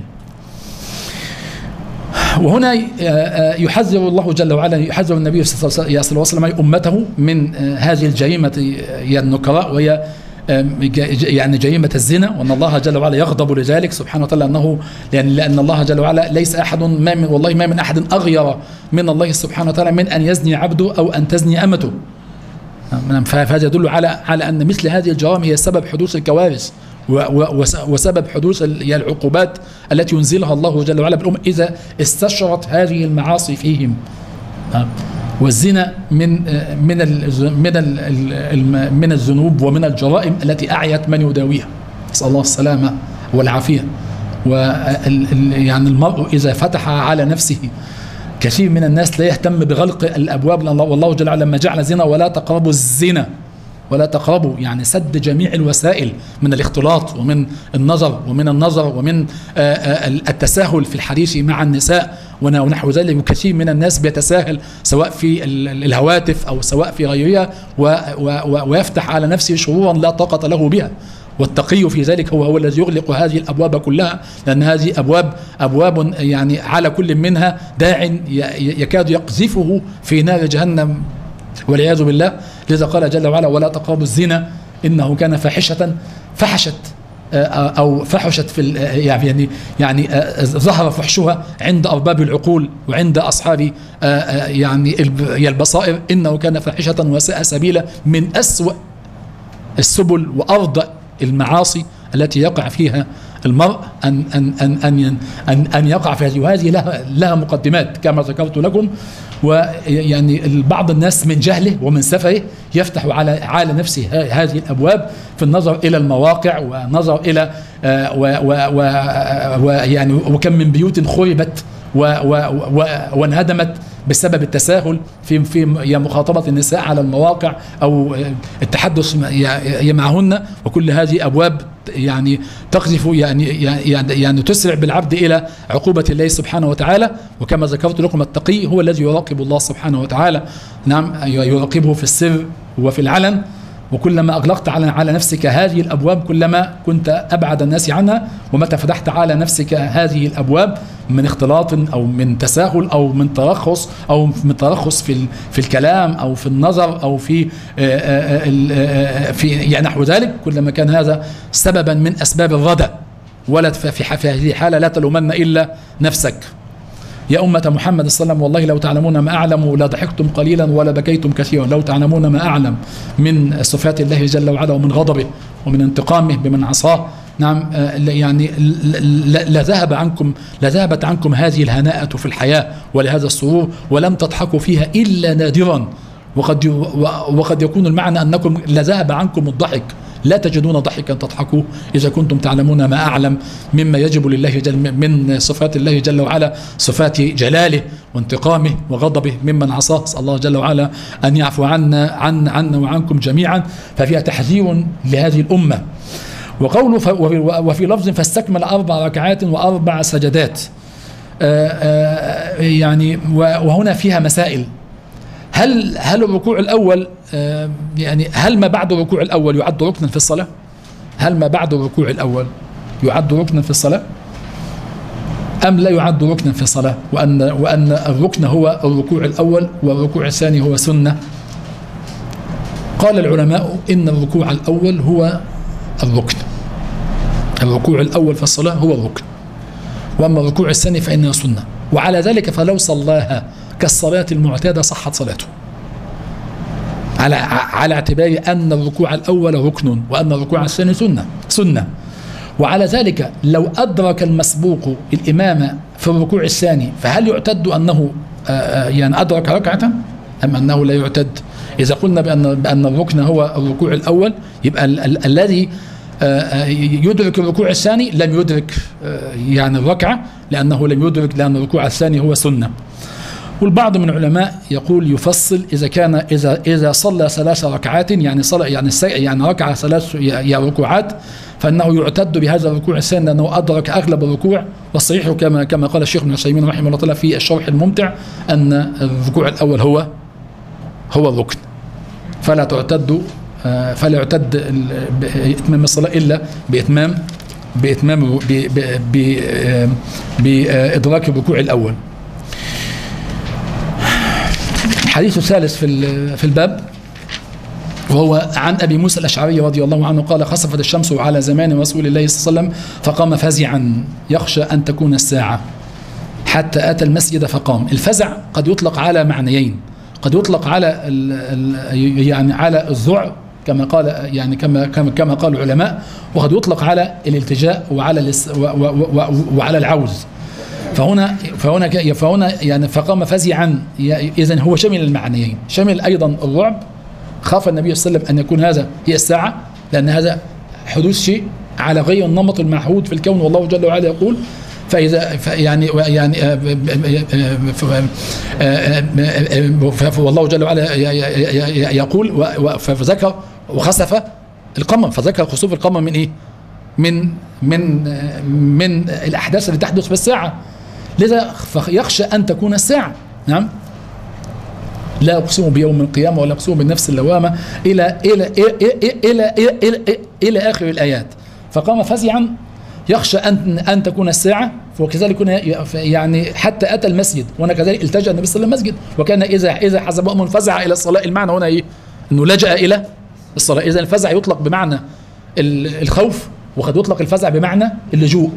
وهنا يحذر الله جل وعلا، يحذر النبي صلى الله عليه وسلم أمته من هذه الجريمة النكراء، وهي يعني جريمة الزنا، وأن الله جل وعلا يغضب لذلك سبحانه وتعالى، أنه لأن, لأن الله جل وعلا ليس أحد ما من والله ما من أحد أغير من الله سبحانه وتعالى من أن يزني عبده أو أن تزني أمته. فهذا يدل على على أن مثل هذه الجرائم هي سبب حدوث الكوارث وسبب حدوث العقوبات التي ينزلها الله جل وعلا بالأمة إذا استشرت هذه المعاصي فيهم. والزنا من من من من الذنوب ومن الجرائم التي أعيت من يداويها، نسأل الله السلامة والعافية. ويعني المرء إذا فتح على نفسه، كثير من الناس لا يهتم بغلق الأبواب، والله جل وعلا لما جعل زنا ولا تقربوا الزنا، ولا تقربوا يعني سد جميع الوسائل من الاختلاط ومن النظر ومن النظر ومن التساهل في الحديث مع النساء ونحو ذلك. وكثير من الناس بيتساهل سواء في الهواتف أو سواء في غيرها، ويفتح على نفسه شرورا لا طاقة له بها. والتقي في ذلك هو هو الذي يغلق هذه الأبواب كلها، لأن هذه أبواب أبواب يعني على كل منها داع يكاد يقذفه في نار جهنم والعياذ بالله. لذا قال جل وعلا: ولا تقربوا الزنا إنه كان فاحشة. فحشت أو فحشت في يعني يعني ظهر فحشها عند أرباب العقول وعند أصحاب يعني البصائر، إنه كان فاحشة وساء سبيلا، من أسوأ السبل وأرض المعاصي التي يقع فيها المرء أن أن أن أن أن, أن يقع في هذه، وهذه لها لها مقدمات كما ذكرت لكم. ويعني بعض الناس من جهله ومن سفهه يفتح على على نفسه هذه الابواب في النظر الى المواقع ونظر الى ويعني وكم من بيوت خربت وانهدمت بسبب التساهل في في مخاطبه النساء على المواقع او التحدث معهن. وكل هذه ابواب يعني تقذف يعني يعني يعني تسرع بالعبد الى عقوبه الله سبحانه وتعالى. وكما ذكرت لكم التقي هو الذي يراقب الله سبحانه وتعالى، نعم، يراقبه في السر وفي العلن. وكلما أغلقت على على نفسك هذه الأبواب كلما كنت أبعد الناس عنها. ومتى فتحت على نفسك هذه الأبواب من اختلاط أو من تساهل أو من ترخص أو من ترخص في في الكلام أو في النظر أو في في يعني نحو ذلك، كلما كان هذا سببا من أسباب الردى. ولا في هذه الحالة لا تلومن إلا نفسك. يا أمة محمد صلى الله عليه وسلم، والله لو تعلمون ما أعلم لا ضحكتم قليلا ولا بكيتم كثيرا. لو تعلمون ما أعلم من صفات الله جل وعلا ومن غضبه ومن انتقامه بمن عصاه، نعم، يعني لذهب عنكم لذهبت عنكم هذه الهناءة في الحياة ولهذا السرور، ولم تضحكوا فيها إلا نادرا. وقد وقد يكون المعنى أنكم لذهب عنكم الضحك لا تجدون ضحكا تضحكوا إذا كنتم تعلمون ما أعلم مما يجب لله جل من صفات الله جل وعلا، صفات جلاله وانتقامه وغضبه ممن عصاه. أسأل الله جل وعلا أن يعفو عنا عن عنا وعنكم جميعا. ففيها تحذير لهذه الأمة. وقوله وفي لفظ فاستكمل أربع ركعات وأربع سجدات. آآ آآ يعني وهنا فيها مسائل. هل هل الركوع الأول يعني هل ما بعد الركوع الأول يعد ركنا في الصلاة؟ هل ما بعد الركوع الأول يعد ركنا في الصلاة؟ أم لا يعد ركنا في الصلاة؟ وأن وأن الركن هو الركوع الأول والركوع الثاني هو سنة. قال العلماء إن الركوع الأول هو الركن. الركوع الأول في الصلاة هو الركن، وأما الركوع الثاني فإنه سنة. وعلى ذلك فلو صلاها كالصلاة المعتادة صحت صلاته، على على اعتبار أن الركوع الأول ركن وأن الركوع الثاني سنة سنة. وعلى ذلك لو أدرك المسبوق الإمام في الركوع الثاني فهل يعتد أنه يعني أدرك ركعة أم أنه لا يعتد؟ إذا قلنا بأن بأن الركن هو الركوع الأول يبقى ال ال الذي يدرك الركوع الثاني لم يدرك يعني الركعة، لأنه لم يدرك لأن الركوع الثاني هو سنة. والبعض من العلماء يقول يفصل إذا كان إذا إذا صلى ثلاث ركعات يعني صلى يعني يعني ركعة ثلاث يا ركوعات فإنه يعتد بهذا الركوع الثاني لأنه أدرك أغلب الركوع. والصحيح كما كما قال الشيخ ابن عثيمين رحمه الله تعالى في الشرح الممتع أن الركوع الأول هو هو الركن، فلا تعتد فلا يعتد بإتمام الصلاة إلا بإتمام بإتمام بإدراك الركوع الأول. الحديث الثالث في في الباب وهو عن أبي موسى الأشعري رضي الله عنه قال خسفت الشمس على زمان رسول الله صلى الله عليه وسلم فقام فزعا يخشى أن تكون الساعة حتى أتى المسجد فقام. الفزع قد يطلق على معنيين، قد يطلق على يعني على الذعر كما قال يعني كما كما كما قال العلماء، وقد يطلق على الالتجاء وعلى وعلى العوز. فهنا فهنا فهنا يعني فقام فزعا، اذا هو شمل المعنيين، شمل ايضا الرعب. خاف النبي صلى الله عليه وسلم ان يكون هذا هي الساعه، لان هذا حدوث شيء على غير النمط المعهود في الكون، والله جل وعلا يقول فاذا يعني يعني والله جل وعلا يقول فذكر وخسف القمر، فذكر خسوف القمر من ايه؟ من من من الاحداث اللي تحدث في الساعه، لذا يخشى ان تكون الساعه. نعم، لا اقسم بيوم القيامه ولا اقسم بالنفس اللوامه الى الى الى الى الى, إلى, إلى اخر الايات. فقام فزعا يخشى ان ان تكون الساعه، وكذلك يعني حتى اتى المسجد، وهنا كذلك التجا النبي صلى الله عليه وسلم المسجد، وكان اذا اذا حزب امر فزع الى الصلاه. المعنى هنا ايه؟ انه لجأ الى الصلاه. اذا الفزع يطلق بمعنى الخوف، وقد يطلق الفزع بمعنى اللجوء.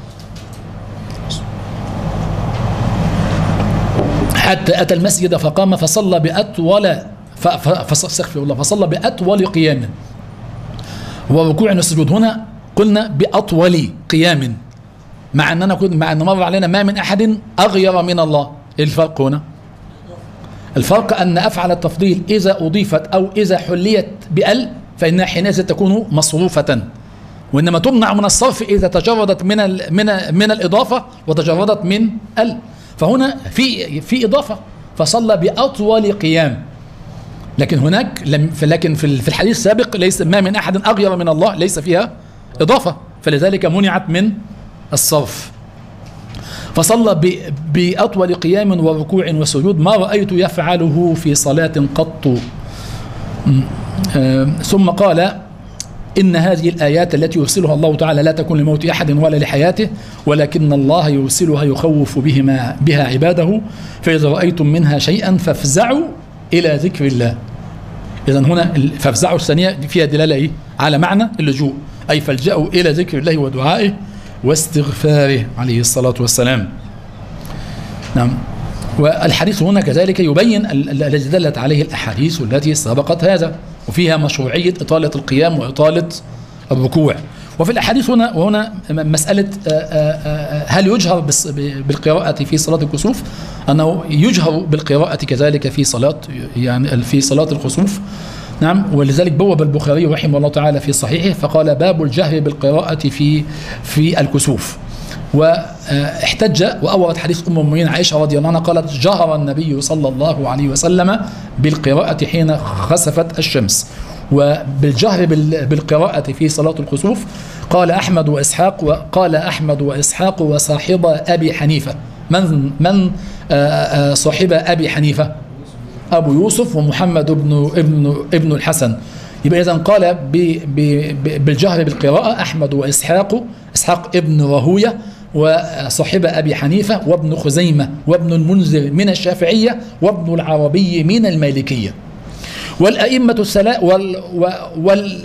حتى أتى المسجد فقام فصلى بأطول فاستغفر الله فصلى بأطول قيام وركوع والسجود. هنا قلنا بأطول قيام، مع أننا كنا مع أن مر علينا ما من أحد أغير من الله. إيه الفرق هنا؟ الفرق أن أفعل التفضيل إذا أضيفت أو إذا حليت بأل فإنها حينئذ تكون مصروفة، وإنما تمنع من الصرف إذا تجردت من ال من من الإضافة وتجردت من ال. فهنا في في إضافة، فصلى بأطول قيام. لكن هناك لم لكن في الحديث السابق ليس ما من أحد أغير من الله، ليس فيها إضافة، فلذلك منعت من الصرف. فصلى بأطول قيام وركوع وسجود ما رأيت يفعله في صلاة قط. ثم قال إن هذه الآيات التي يرسلها الله تعالى لا تكون لموت أحد ولا لحياته، ولكن الله يرسلها يخوف بهما بها عباده، فإذا رأيتم منها شيئا فافزعوا إلى ذكر الله. إذن هنا فافزعوا الثانية فيها دلالة إيه؟ على معنى اللجوء، أي فالجأوا إلى ذكر الله ودعائه واستغفاره عليه الصلاة والسلام. نعم. والحديث هنا كذلك يبين الذي دلت عليه الأحاديث التي سبقت هذا، وفيها مشروعية إطالة القيام وإطالة الركوع. وفي الأحاديث هنا وهنا مسألة هل يجهر بالقراءة في صلاة الكسوف؟ أنه يجهر بالقراءة كذلك في صلاة يعني في صلاة الكسوف. نعم. ولذلك بوب البخاري رحمه الله تعالى في صحيحه فقال باب الجهر بالقراءة في في الكسوف. واحتج وأورد حديث أم المؤمنين عائشة رضي الله عنها قالت جهر النبي صلى الله عليه وسلم بالقراءة حين خسفت الشمس. وبالجهر بالقراءة في صلاة الكسوف قال أحمد وإسحاق وقال أحمد وإسحاق وصاحب أبي حنيفة. من من صاحب أبي حنيفة؟ أبو يوسف ومحمد بن ابن ابن الحسن. يبقى إذن قال ب ب بالجهر بالقراءة أحمد وإسحاق، إسحاق ابن راهوية وصاحب أبي حنيفة وابن خزيمة وابن المنذر من الشافعية وابن العربي من المالكية. والأئمة الثلاثة وال وال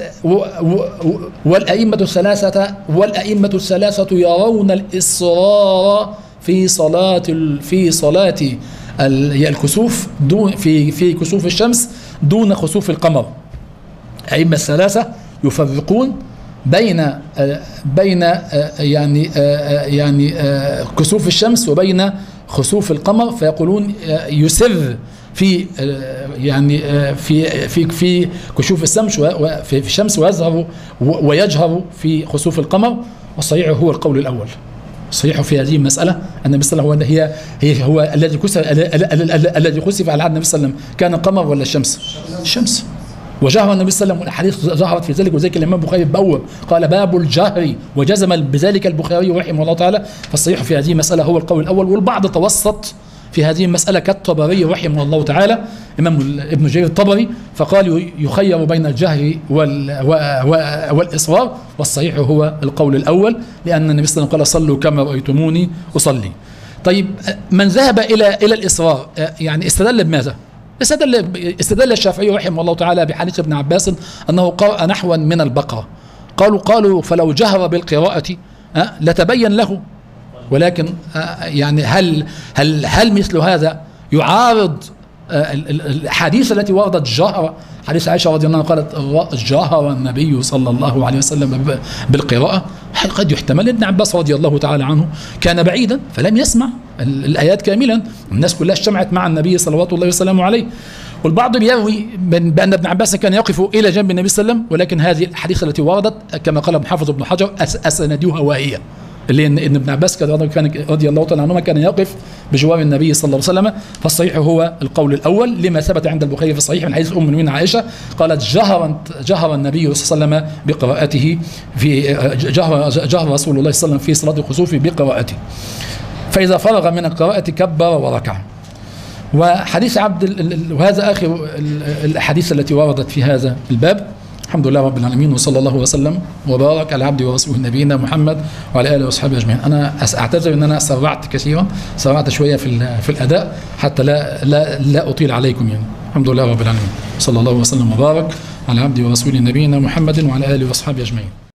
والأئمة الثلاثة والأئمة الثلاثة يرون الإصرار في صلاة في صلاة الكسوف دون في في كسوف الشمس دون خسوف القمر. الأئمة الثلاثة يفرقون بين بين يعني يعني كسوف الشمس وبين خسوف القمر، فيقولون يسر في يعني في في في كسوف الشمس وفي الشمس ويظهر ويجهر في خسوف القمر. والصحيح هو القول الأول. الصحيح في هذه المسألة أن النبي صلى الله عليه وسلم هي هي هو الذي كسف الذي خسف على عهد النبي صلى الله عليه وسلم كان القمر ولا الشمس؟ الشمس. وجهر النبي صلى الله عليه وسلم والحديث ظهرت في ذلك، وذلك الإمام البخاري بوب قال باب الجهر وجزم بذلك البخاري رحمه الله تعالى. فالصحيح في هذه المسألة هو القول الأول. والبعض توسط في هذه المسألة كالطبري رحمه الله تعالى إمام ابن جرير الطبري فقال يخير بين الجهر والإصرار. والصحيح هو القول الأول لأن النبي صلى الله عليه وسلم قال صلوا كما رأيتموني أصلي. طيب من ذهب إلى إلى الإصرار يعني استدل بماذا؟ استدل استدل الشافعي رحمه الله تعالى بحديث ابن عباس أنه قرأ نحوا من البقرة. قالوا قالوا فلو جهر بالقراءة لتبين له. ولكن يعني هل هل هل مثل هذا يعارض الحديث التي وردت جهر حديث عائشة رضي الله عنها قالت جهر النبي صلى الله عليه وسلم بالقراءة؟ قد يحتمل. ابن عباس رضي الله تعالى عنه كان بعيدا فلم يسمع الآيات كاملا. الناس كلها اجتمعت مع النبي صلوات الله وسلامه عليه. والبعض بيروي بأن ابن عباس كان يقف إلى جنب النبي صلى الله عليه وسلم، ولكن هذه الحديث التي وردت كما قال ابن حافظ بن حجر أسندوها واهية، اللي ان ابن عباس كان رضي الله تعالى عنهما كان يقف بجوار النبي صلى الله عليه وسلم. فالصحيح هو القول الأول لما ثبت عند البخاري في الصحيح من حديث أم المؤمنين عائشة قالت جهر جهر النبي صلى الله عليه وسلم بقراءته في جهر جهر رسول الله صلى الله عليه وسلم في صلاة الكسوف بقراءته. فإذا فرغ من القراءة كبر وركع. وحديث عبد وهذا آخر الأحاديث التي وردت في هذا الباب. الحمد لله رب العالمين وصلى الله وسلم وبارك على عبده ورسوله نبينا محمد وعلى اله واصحابه اجمعين. انا اعتذر ان انا سرعت كثيرا، سرعت شويه في في الاداء حتى لا لا لا اطيل عليكم يعني. الحمد لله رب العالمين صلى الله وسلم وبارك على عبده ورسوله نبينا محمد وعلى اله واصحابه اجمعين.